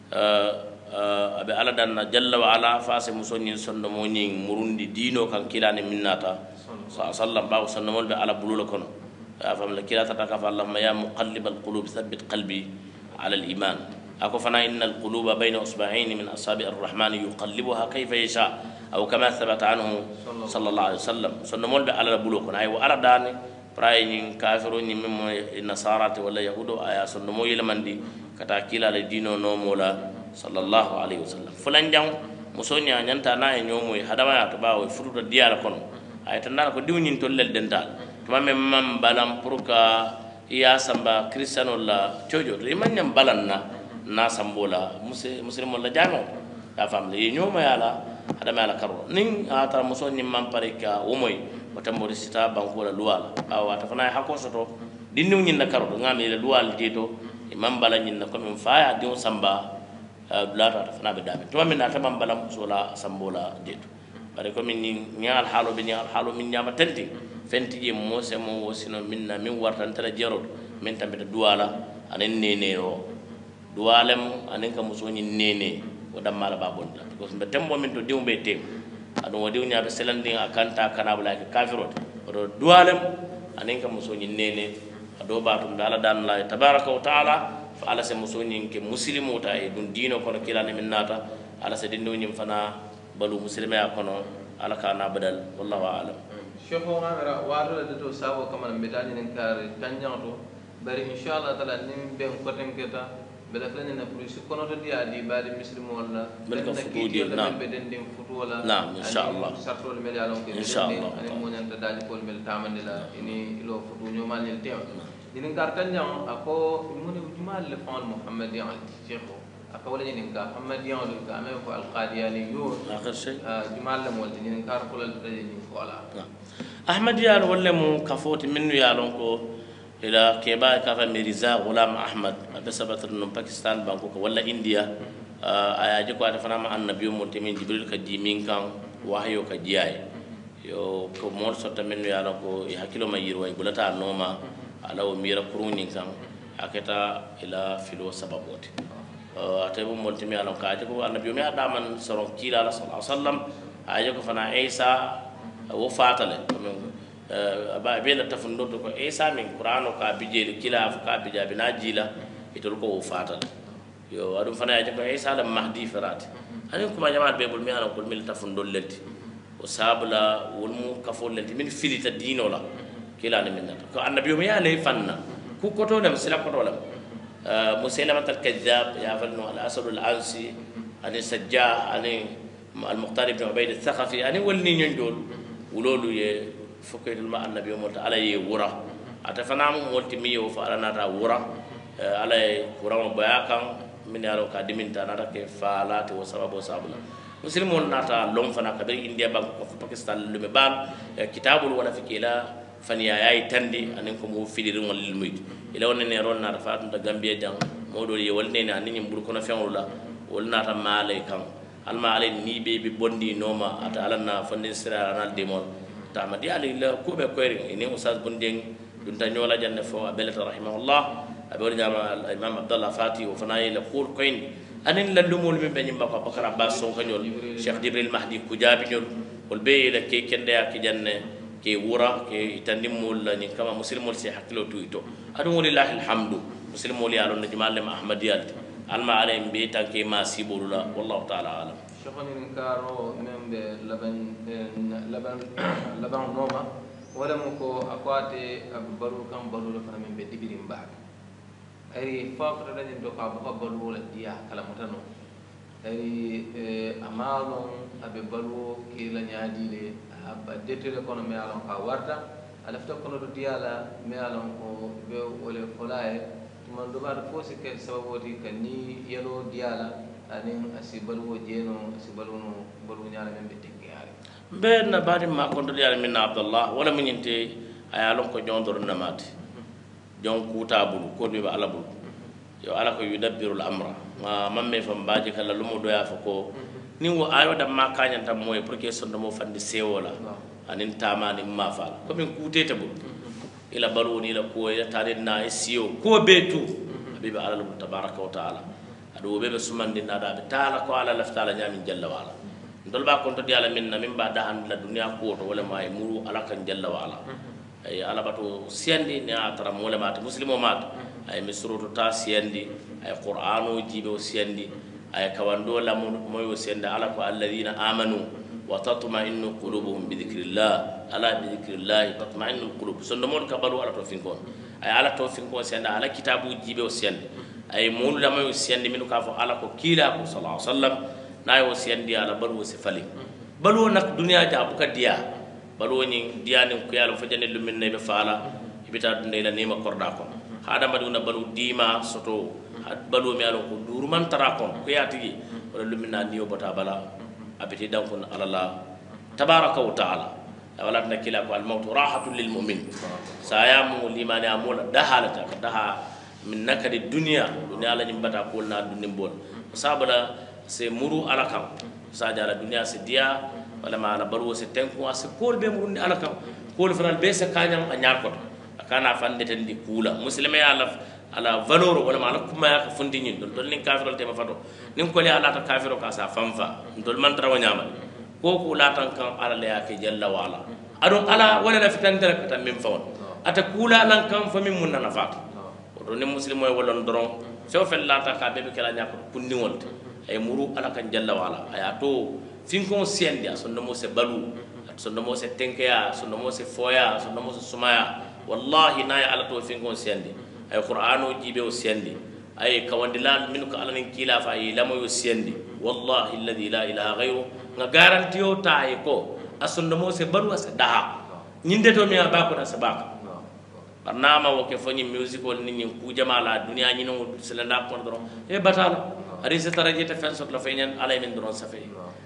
abe ala danna jalla wa ala fase musonyin sondo mo nyin murundi dino kan kilani minnata sallam ba sondo mo be ala bulula kono afam la kilata ta ka allahumma ya muqallibal qulub thabbit qalbi ala al iman ako fana innal quluba bayna usba'ayn min asabi ar-rahman yuqallibuha kayfa yasha aw kama thabata anhu sallallahu alaihi wasallam sondo mo be ala bulula kono ay wa ala dani pray nyin kafiru nyin memo nasarati wala yahudo aya sondo mo yelamandi kata kila le dino no mola sallallahu alaihi wasallam fulan jang musonya nyanta na e nyomo e hadama ya to bawo fututa diala kono ay tan ko diwnin tollel dental to mamme mam balam purka iya samba kristiano la chojo to imanyam balanna na sambola muslimo la jano ya famle e nyomo yala hadama la karo nin ata musonni mam parika o moy wata mo sita banko la luwala bawo ta fana hakko soto dinnu nyin na karo ngami la luwal dito imam balanyin na ko min faaya diw samba blata ta fana be dame to min ata mam balam sola sambola deto bare ko min nyaal halo be nyaal halo min nyama tanti fenti je mo se mo wosino minna min wartan tara jerot min tambe duwala anen nene o duwalem anen ka muso nyi nene o damala babonta ko be tembo min to diw be tem ado wodi nyaabe selandi akanta kana bula ke kafirot o duwalem anen ka muso nyi nene ado batum dala dan la tabaraka wa taala fa ala se muso ñin ke muslimo ta e dun dino kono kilane min nata ala se dindo ñim fana balu muslime ya kono ala kana badal wallahu a'lam shekho ngamera wado de to sabo kamal medani nen kar tanjanto bari inshallah taala nim ben ko tenketa bela fene na police kono to dia di badi muslimo wala bel ka fuudi na be den dim futu wala na inshallah sarto le mel yalon ke inshallah ani mo nyanta dali ko mel tamandila ini ilo futu nyomal ni tew dinin kartan jang ako mun jumal le fon muhammad ya shekho ako wala dinin ka muhammad ya wala ka ame ko al qadiyani yo akhir shay jumal le mo dinin kar ko le dinin ko ala ahmad ya wala mu kafoti minnu ya lon ko ila keba ka fa mirza gulam ahmad abe sabatar no pakistan banko ko wala india ayaji ko ata fana ma annabi mo temin jibril ka jimin kan wahyo ka jiyay yo ko mor sota minnu ya lon ko hakilo mayir way bulata noma ala o mira kuruni kan aketa ila filo sababote atebo moltimi ala ka ko annabi mi adaman soron kila sallallahu alaihi wasallam aje ko fana isa wo fatale aba bela tafundo ko isa min qur'ano ka bijeli kila ka bijabi najila itol ko wo fatale yo adum fana aje ko isa la mahdi farat ani kuma jamaat be bul mi ala ko mil tafundo lenti o sabla wol mu kafol lenti min filita dino la kila ni minna ko annabi mi ale fanna ku koto dem sila koto lam musailama al kadhab ya falnu al asad al ansi ani sajjah ani al muqtar ibn ubayd al thaqafi ani walni nyondol wulolu ye fokay ma annabi mo ta ala ye wura ata fanamu molti mi yo fa ala nata wura ala qur'an bayakan min yaro ka diminta nata ke falati wa sababu sabula muslimon nata lom fana ka be india bank ko pakistan lume ban kitabul wala fikila fani ay tandi anen ko mo filirin wal lilmuyt ila wonne ne ron na faatu da gambia jang modo ye wolne ne anin mbur kono fewla wol nata maalay kan alma alay ni be bi bondi noma ata alanna fondin sira anal demol tamadi alay la ko be koyri ni ustaz bondeng dun ta nyola janne fo abelata rahimahullah abor jama imam abdallah fati wa fanayi la qul koyn anin la lumul min be nyimba ko bakara abbas son kanyol cheikh jibril mahdi ku jabi nyol wol be la ke kende ak janne ke wura ke itandimul la ni kama muslimul si hakilo tuito adu walillahi alhamdu muslimul ya lon najmal ahmadiyat alma alay be tanke ma sibulula wallahu ta'ala alam شغل كارو من لبن نوما ولا مكو أقواتي أبرو كم برو لفنا من بدبرين بعد أي فاقر رجل دوكا بقى برو لديا كلامتانو أي أمالهم أبي برو كيلا نيادي لي أبى ديتو لكونا ميالهم كاورتا ألفتا كونا ديا لا ميالهم كو بيو ولا فلاي ثم دوبار فوسي كسببوتي كني يلو ديا لا anin asibalu jeno asibalu no balu nyaala men be tekkiyare be na bari ma ko do yalla min abdullah wala min inte ayalon ko jondor namati jon kuta bulu ko be ala bulu yo ala ko yudabbiru al amra ma mamme fam baaji kala lumo do ya fa ko ni wo ayo da ma kanya tam moy pour que son mo fandi sewola anin tamani ma fala ko min kutete bulu ila balu ni la ko ya tarin na siyo ko betu habibi ala tabaraka wa taala ado be sumandi nada be taala ko ala laftala nyamin jalla wala ndol ba ko to diala minna min ba dahan la dunya ko to wala may muru ala kan jalla wala ay ala bato siendi ne atara mo le mat muslimo mat ay misruto ta siendi ay qur'ano jibe siendi ay kawando la moyo siendi ala ko alladhina amanu wa tatma'innu qulubuhum bi dhikrillah ala bi dhikrillah tatma'innu qulub sondo mon ka balu ala to finkon ay ala to finkon siendi ala kitabu jibe siendi ay mulu lama yo siendi minu ka fo ala ko kila ko sallallahu alaihi wasallam na yo siendi ala balu se fali balu nak dunya ja buka dia balu ni dia ni ko yalla fo jande lumin ne be faala ibita dunde la nema korda ko hada maduna balu dima soto balu mi alo ko duru man tara ko yati wala lumin na niyo bota bala abiti dan ko ala tabaraka wa taala wala nakila ko al maut rahatul lil mu'min sayamu limani amula dahalata daha min nakadi dunya la nyimbata ko na dunim bol sabala se muru ala kam saja la dunya se dia wala ma ala baru se tenko se kol be muru ala kam kol fanal be se kanyam a nyakot kana fande tan di kula muslime ala valeur wala ma ala kuma ya fundi nyin dol nin kafirol te ma fato nin ko le ala ta kafiro ka sa famfa dol man tara wanyama ko ko la tan kan ala le yake jalla wala adon ala wala la fitan dara kata min fawon ata kula lan kan famin mun na fata do ne muslimo e wolon doron few fel lata ka bebe kala nyako kundi wonte ay muru ala kan jalla wala ay ato finko siendi sonno mo se balu sonno mo se tenkeya sonno mo se foya sonno mo se sumaya wallahi nay ala to finko siendi ay qur'ano jibe o siendi ay kawandilal min ko ala nin kila fa ay lamo yo siendi wallahi alladhi la ilaha ghayru nga garantio ta ay ko asonno mo se balu asa daha nyinde to mi ba ko da sabaka barnama wo ke fani musical ni ku jamala dunya ni no selanda ko dron e batala ari se taraje ta fen sot la fenyan alay min dron safi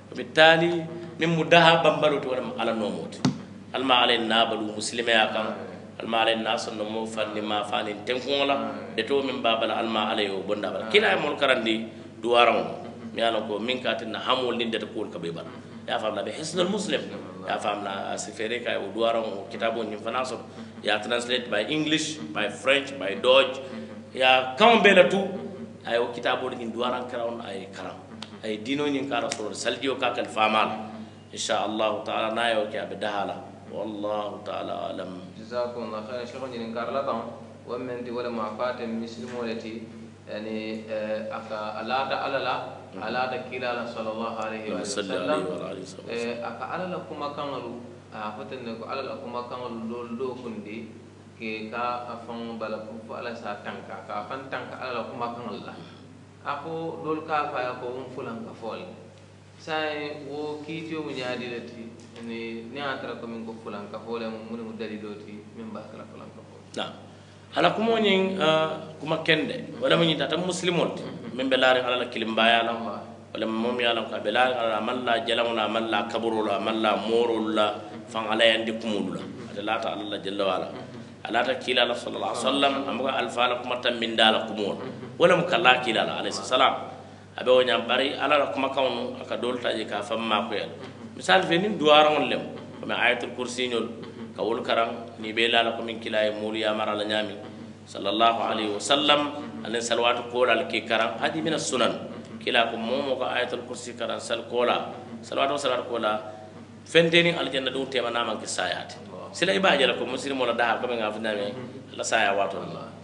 bitali min mudaha bambalu to ala no mot alma alay nabalu muslima ya kan alma alay nas no mo fanni ma fani tenkon la de to min babala alma alay o bonda bala kila mol karandi duwaram mi ala ko min katina hamol ni de ko ka be bala ya famla be hisnul muslim ya famla asifere kay o duwaram kitabo ni fanaso ya translate by English, by French, by Dutch. Ya kaum bela tu ayo kitabo ni duaran karawon ay karam. Ay dino ni kara so saldio ka kal famal. Insyaallah taala nayo ke abdahala. Wallahu taala alam. Jazakumullah khairan shukran ni karla tam wa men di wala ma fatim muslimolati yani aka alada alada kilala sallallahu alaihi wasallam aka alala kuma kanalu fatande ko alal akuma kan do kundi ke ka afan bala ko ala sa tanka ka fan tanka alal akuma kan Allah ako dol ka fa ko fulan ka fol sai wo kitiyo mu nyaadi lati ni atara ko min ko fulan ka fol mu daliloti min ba kala fulan ka fol na ala kuma nyin kuma kende wala mun tata muslimol min be laare ala kilimbaya la wala mom ya lam ka belal ala malla jalamuna malla kaburula malla morula fan ala yandi kumulula lata Allah jalla wala alata kila la sallallahu alaihi wasallam amga alfala kuma tambin dala kumon wala mukalla kila la alaihi salam abe wonya bari ala la kuma kawnu aka dolta je ka famma ko yel misal fenin duwaron lem ko ayatul kursi nyol kawul karang ni be la ko min kila e mulu ya mara la nyami sallallahu alaihi wasallam alen salawatu ko la ke karang hadi min sunan kila ko momo ko ayatul kursi karang sal kola salawatu ko la fenteni aljanna do tema naman ke sayati sila ibaje la ko muslim wala da ko be ngafna me la saya wato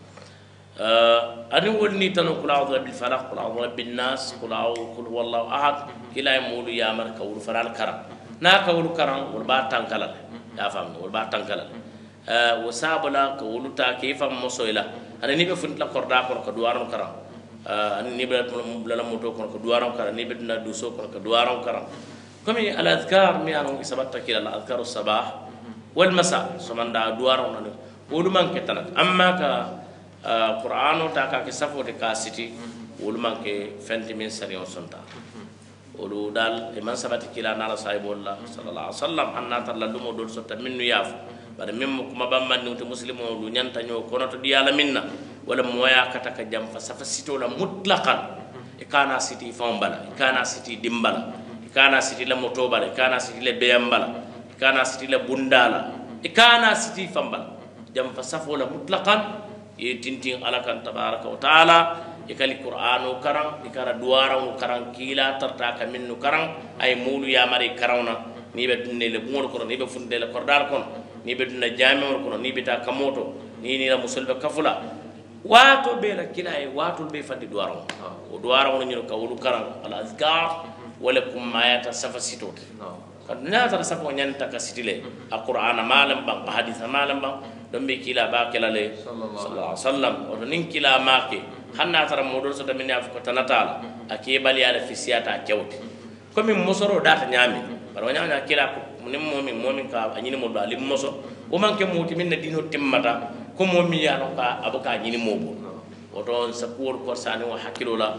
ani wonni tan qul a'udhu bil falaq qul a'udhu bin nas qul a'udhu qul huwallahu ahad kila mulu ya mar kawul faral karam na kawul karam wal ba tankala ya fam wal ba tankala wa sabala kawul ta kayfa musoila ani ni be funtla korda ko duwaron karam ani ni be la moto ko duwaron karam ni be na duso ko duwaron karam komi al adhkar mi anu isabatta kila al adhkar as-sabah wal masa somanda duwaron anu wolu man ketana amma ka qur'ano ta ka ke safo de ka siti wolu man ke fenti min sariyon sonta wolu dal e man sabati kila nala sahibollah sallallahu alaihi wasallam anna tallumo dol sotta minnu yaf bare mem kuma bamman ni muslimo lu nyanta nyo kono to diyala minna wala moya kata ka jam fa safa sito la mutlaqan e kana siti fombala e kana siti dimbala e kana siti la motobala e kana siti le beyambala e kana siti la bundala e kana siti fambala jam fa safo la mutlaqan tintin ala kan tabaraka wa taala ikali qur'anu karang ikara duwaran karang kila tarta ka minnu karang ay mulu ya mari karawna ni be dunne le bumol ko ni be funde le kordal kon ni be dunna jami'ol ko ni be ta kamoto ni la musulbe kafula wato be la kila ay wato be fandi duwaran o duwaran ni ko wulu karang al azkar wala kum mayata safasito kan na ta safo nyanta ka sitile alqur'ana malam bang hadith malam bang dombe kila ba kala le sallallahu alaihi wasallam o nin kila make hanna tara modol so tamini afuko tanatala ake bali ala fisiyata kewti komi mosoro data nyami baro nyanya kila ko nim momin ka anyini mo dali moso o manke moti min dino timmata ko momi ya no ka abuka nyini mobo o don sakur ko sani wa hakilola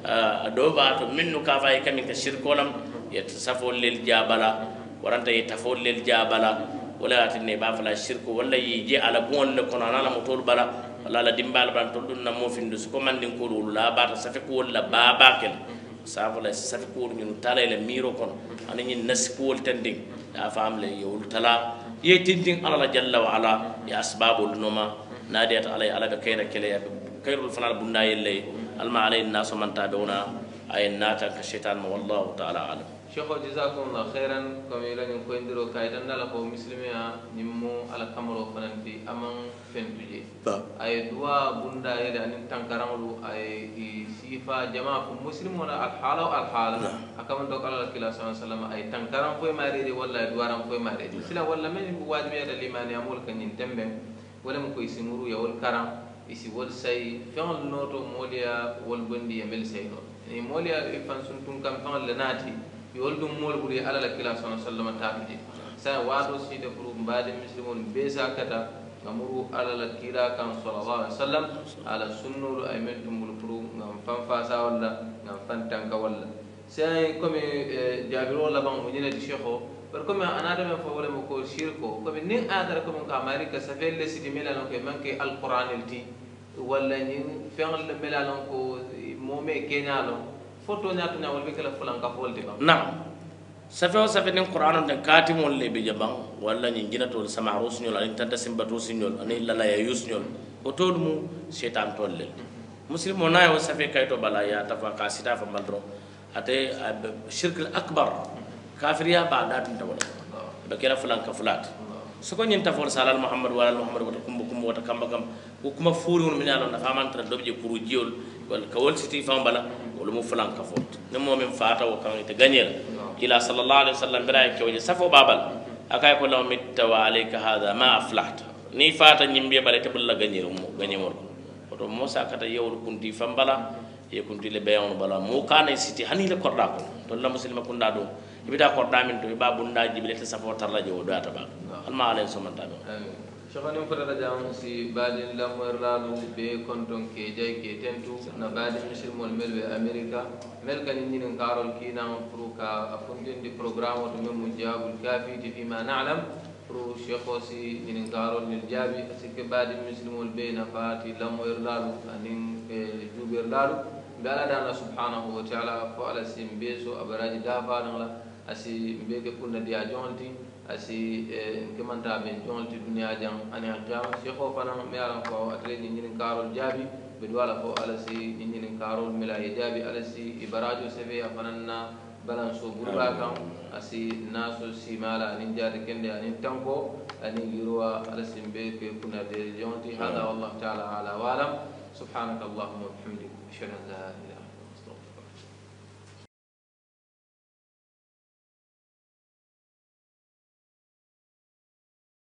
do ba to minnu ka fay kamin ka shirkolam yatasafol lil jabala waranta yatafol lil jabala wala atine ba fala shirku wala yije ala bon le kono ala mutol bala wala la dimbal ban to dun na mo findu ko mandin ko la ba ta safi ko wala ba bakel sa wala safi ko ñu tala le miro kon ani ñi nas ko tending da fam le yow tala ye tinding ala jalla wa ala ya asbabul numa nadiyat alay ala be kayra kele ya kayrul fanal bunda yelle alma alay nasu man tabuna ay nata ka shaytan wallahu ta'ala alam Shekho jazakumullah khairan komi la ñu koy ndiro kaytan dala ko muslimia nimmo ala kamaro fananti amang fentuje ay duwa bunda yele anin tankaramulu ay sifa jama fu muslimo na al hala akam do kala kila sallallahu ay tankaram foy marede walla duwaram foy marede sila walla men wajibi ya limani amul kanin tembe wala mo koy simuru ya wal karam isi wal say fa'al noto molia wal bondi ya mel sayno ni molia ifan sun tun kam fa'al lanati yoldum mol buri ala la kila sallallahu alaihi wasallam taati sa waado side furu mbaade muslimon be sakata ngamuru ala la kila kan sallallahu alaihi wasallam ala sunnulu ay mentum bul furu ngam fanfa sa walla ngam fantanka walla say comme jabiro la ban woni di shekho par comme anada men fo wala mo ko shirko comme ni adara comme ka marika sa fel le sidi melano ke manke alquran elti walla ni fengal melano ko moome kenyalo foto nyaato nyawol be kala fulan ka folde ba nam safewo safe nin qur'an den katimol le be jabang walla ni jinatol samarus nyol ani tanta simbatu sinyol ani lala ya yus nyol o tolmu setan tolle muslimo nayo safe kayto bala ya tafa ka sita fa maldro ate shirk al akbar kafiriya ba datin tawala be kala fulan ka fulat soko nyin tafol salal muhammad wala muhammad wata kumbu wata kamba kam ko kuma furi won minalo na famanta dobje kuru jiol wal kawol siti fam bala wala mu fulan ka fot ne momin fata o kan ite gagnela kila sallallahu alaihi wasallam bira ke woni safo babal akay ko law mitta wa alayka hada ma aflahta ni fata nyimbe bale te bulla gagnelo mo gagnemo ko to mosa kata yewul kunti fam bala e kunti le bayon bala mo kana siti hani le korda ko to la muslima kunda do ibida korda min to babunda jibile te safo tarla jo do ata ba alma alayhi sumanta do شغالين فرد جام سي بعدين لما رالو بكونتون كي جاي كي تنتو نبادين مسلم والمل بأمريكا ملك نيجي نكارول كينا فروكا أفندين دي برنامج وتمم مجاب الكافي فيما نعلم pro shekho si ñinin karol lil jaabi asike baadi muslimol be na faati lamoyr laalu anin juuber laalu be ala dana subhanahu wa ta'ala fo ala sim beso abaraji dafa nan la asi mbeke kunna dia jonti asi kemanta ben jonti dunya jang ani qiyam shekho fana me ala ko atre ñinin karol jaabi be wala fo ala si ñinin karol mila jaabi ala si ibarajo sebe afananna balanso burba kan asi naso simala anin jaade kende anin tanko anin yirwa ala simbe ke kuna de jonti hada wallahu ta'ala ala wa alam subhanaka allahumma wa bihamdika ashhadu an la ilaha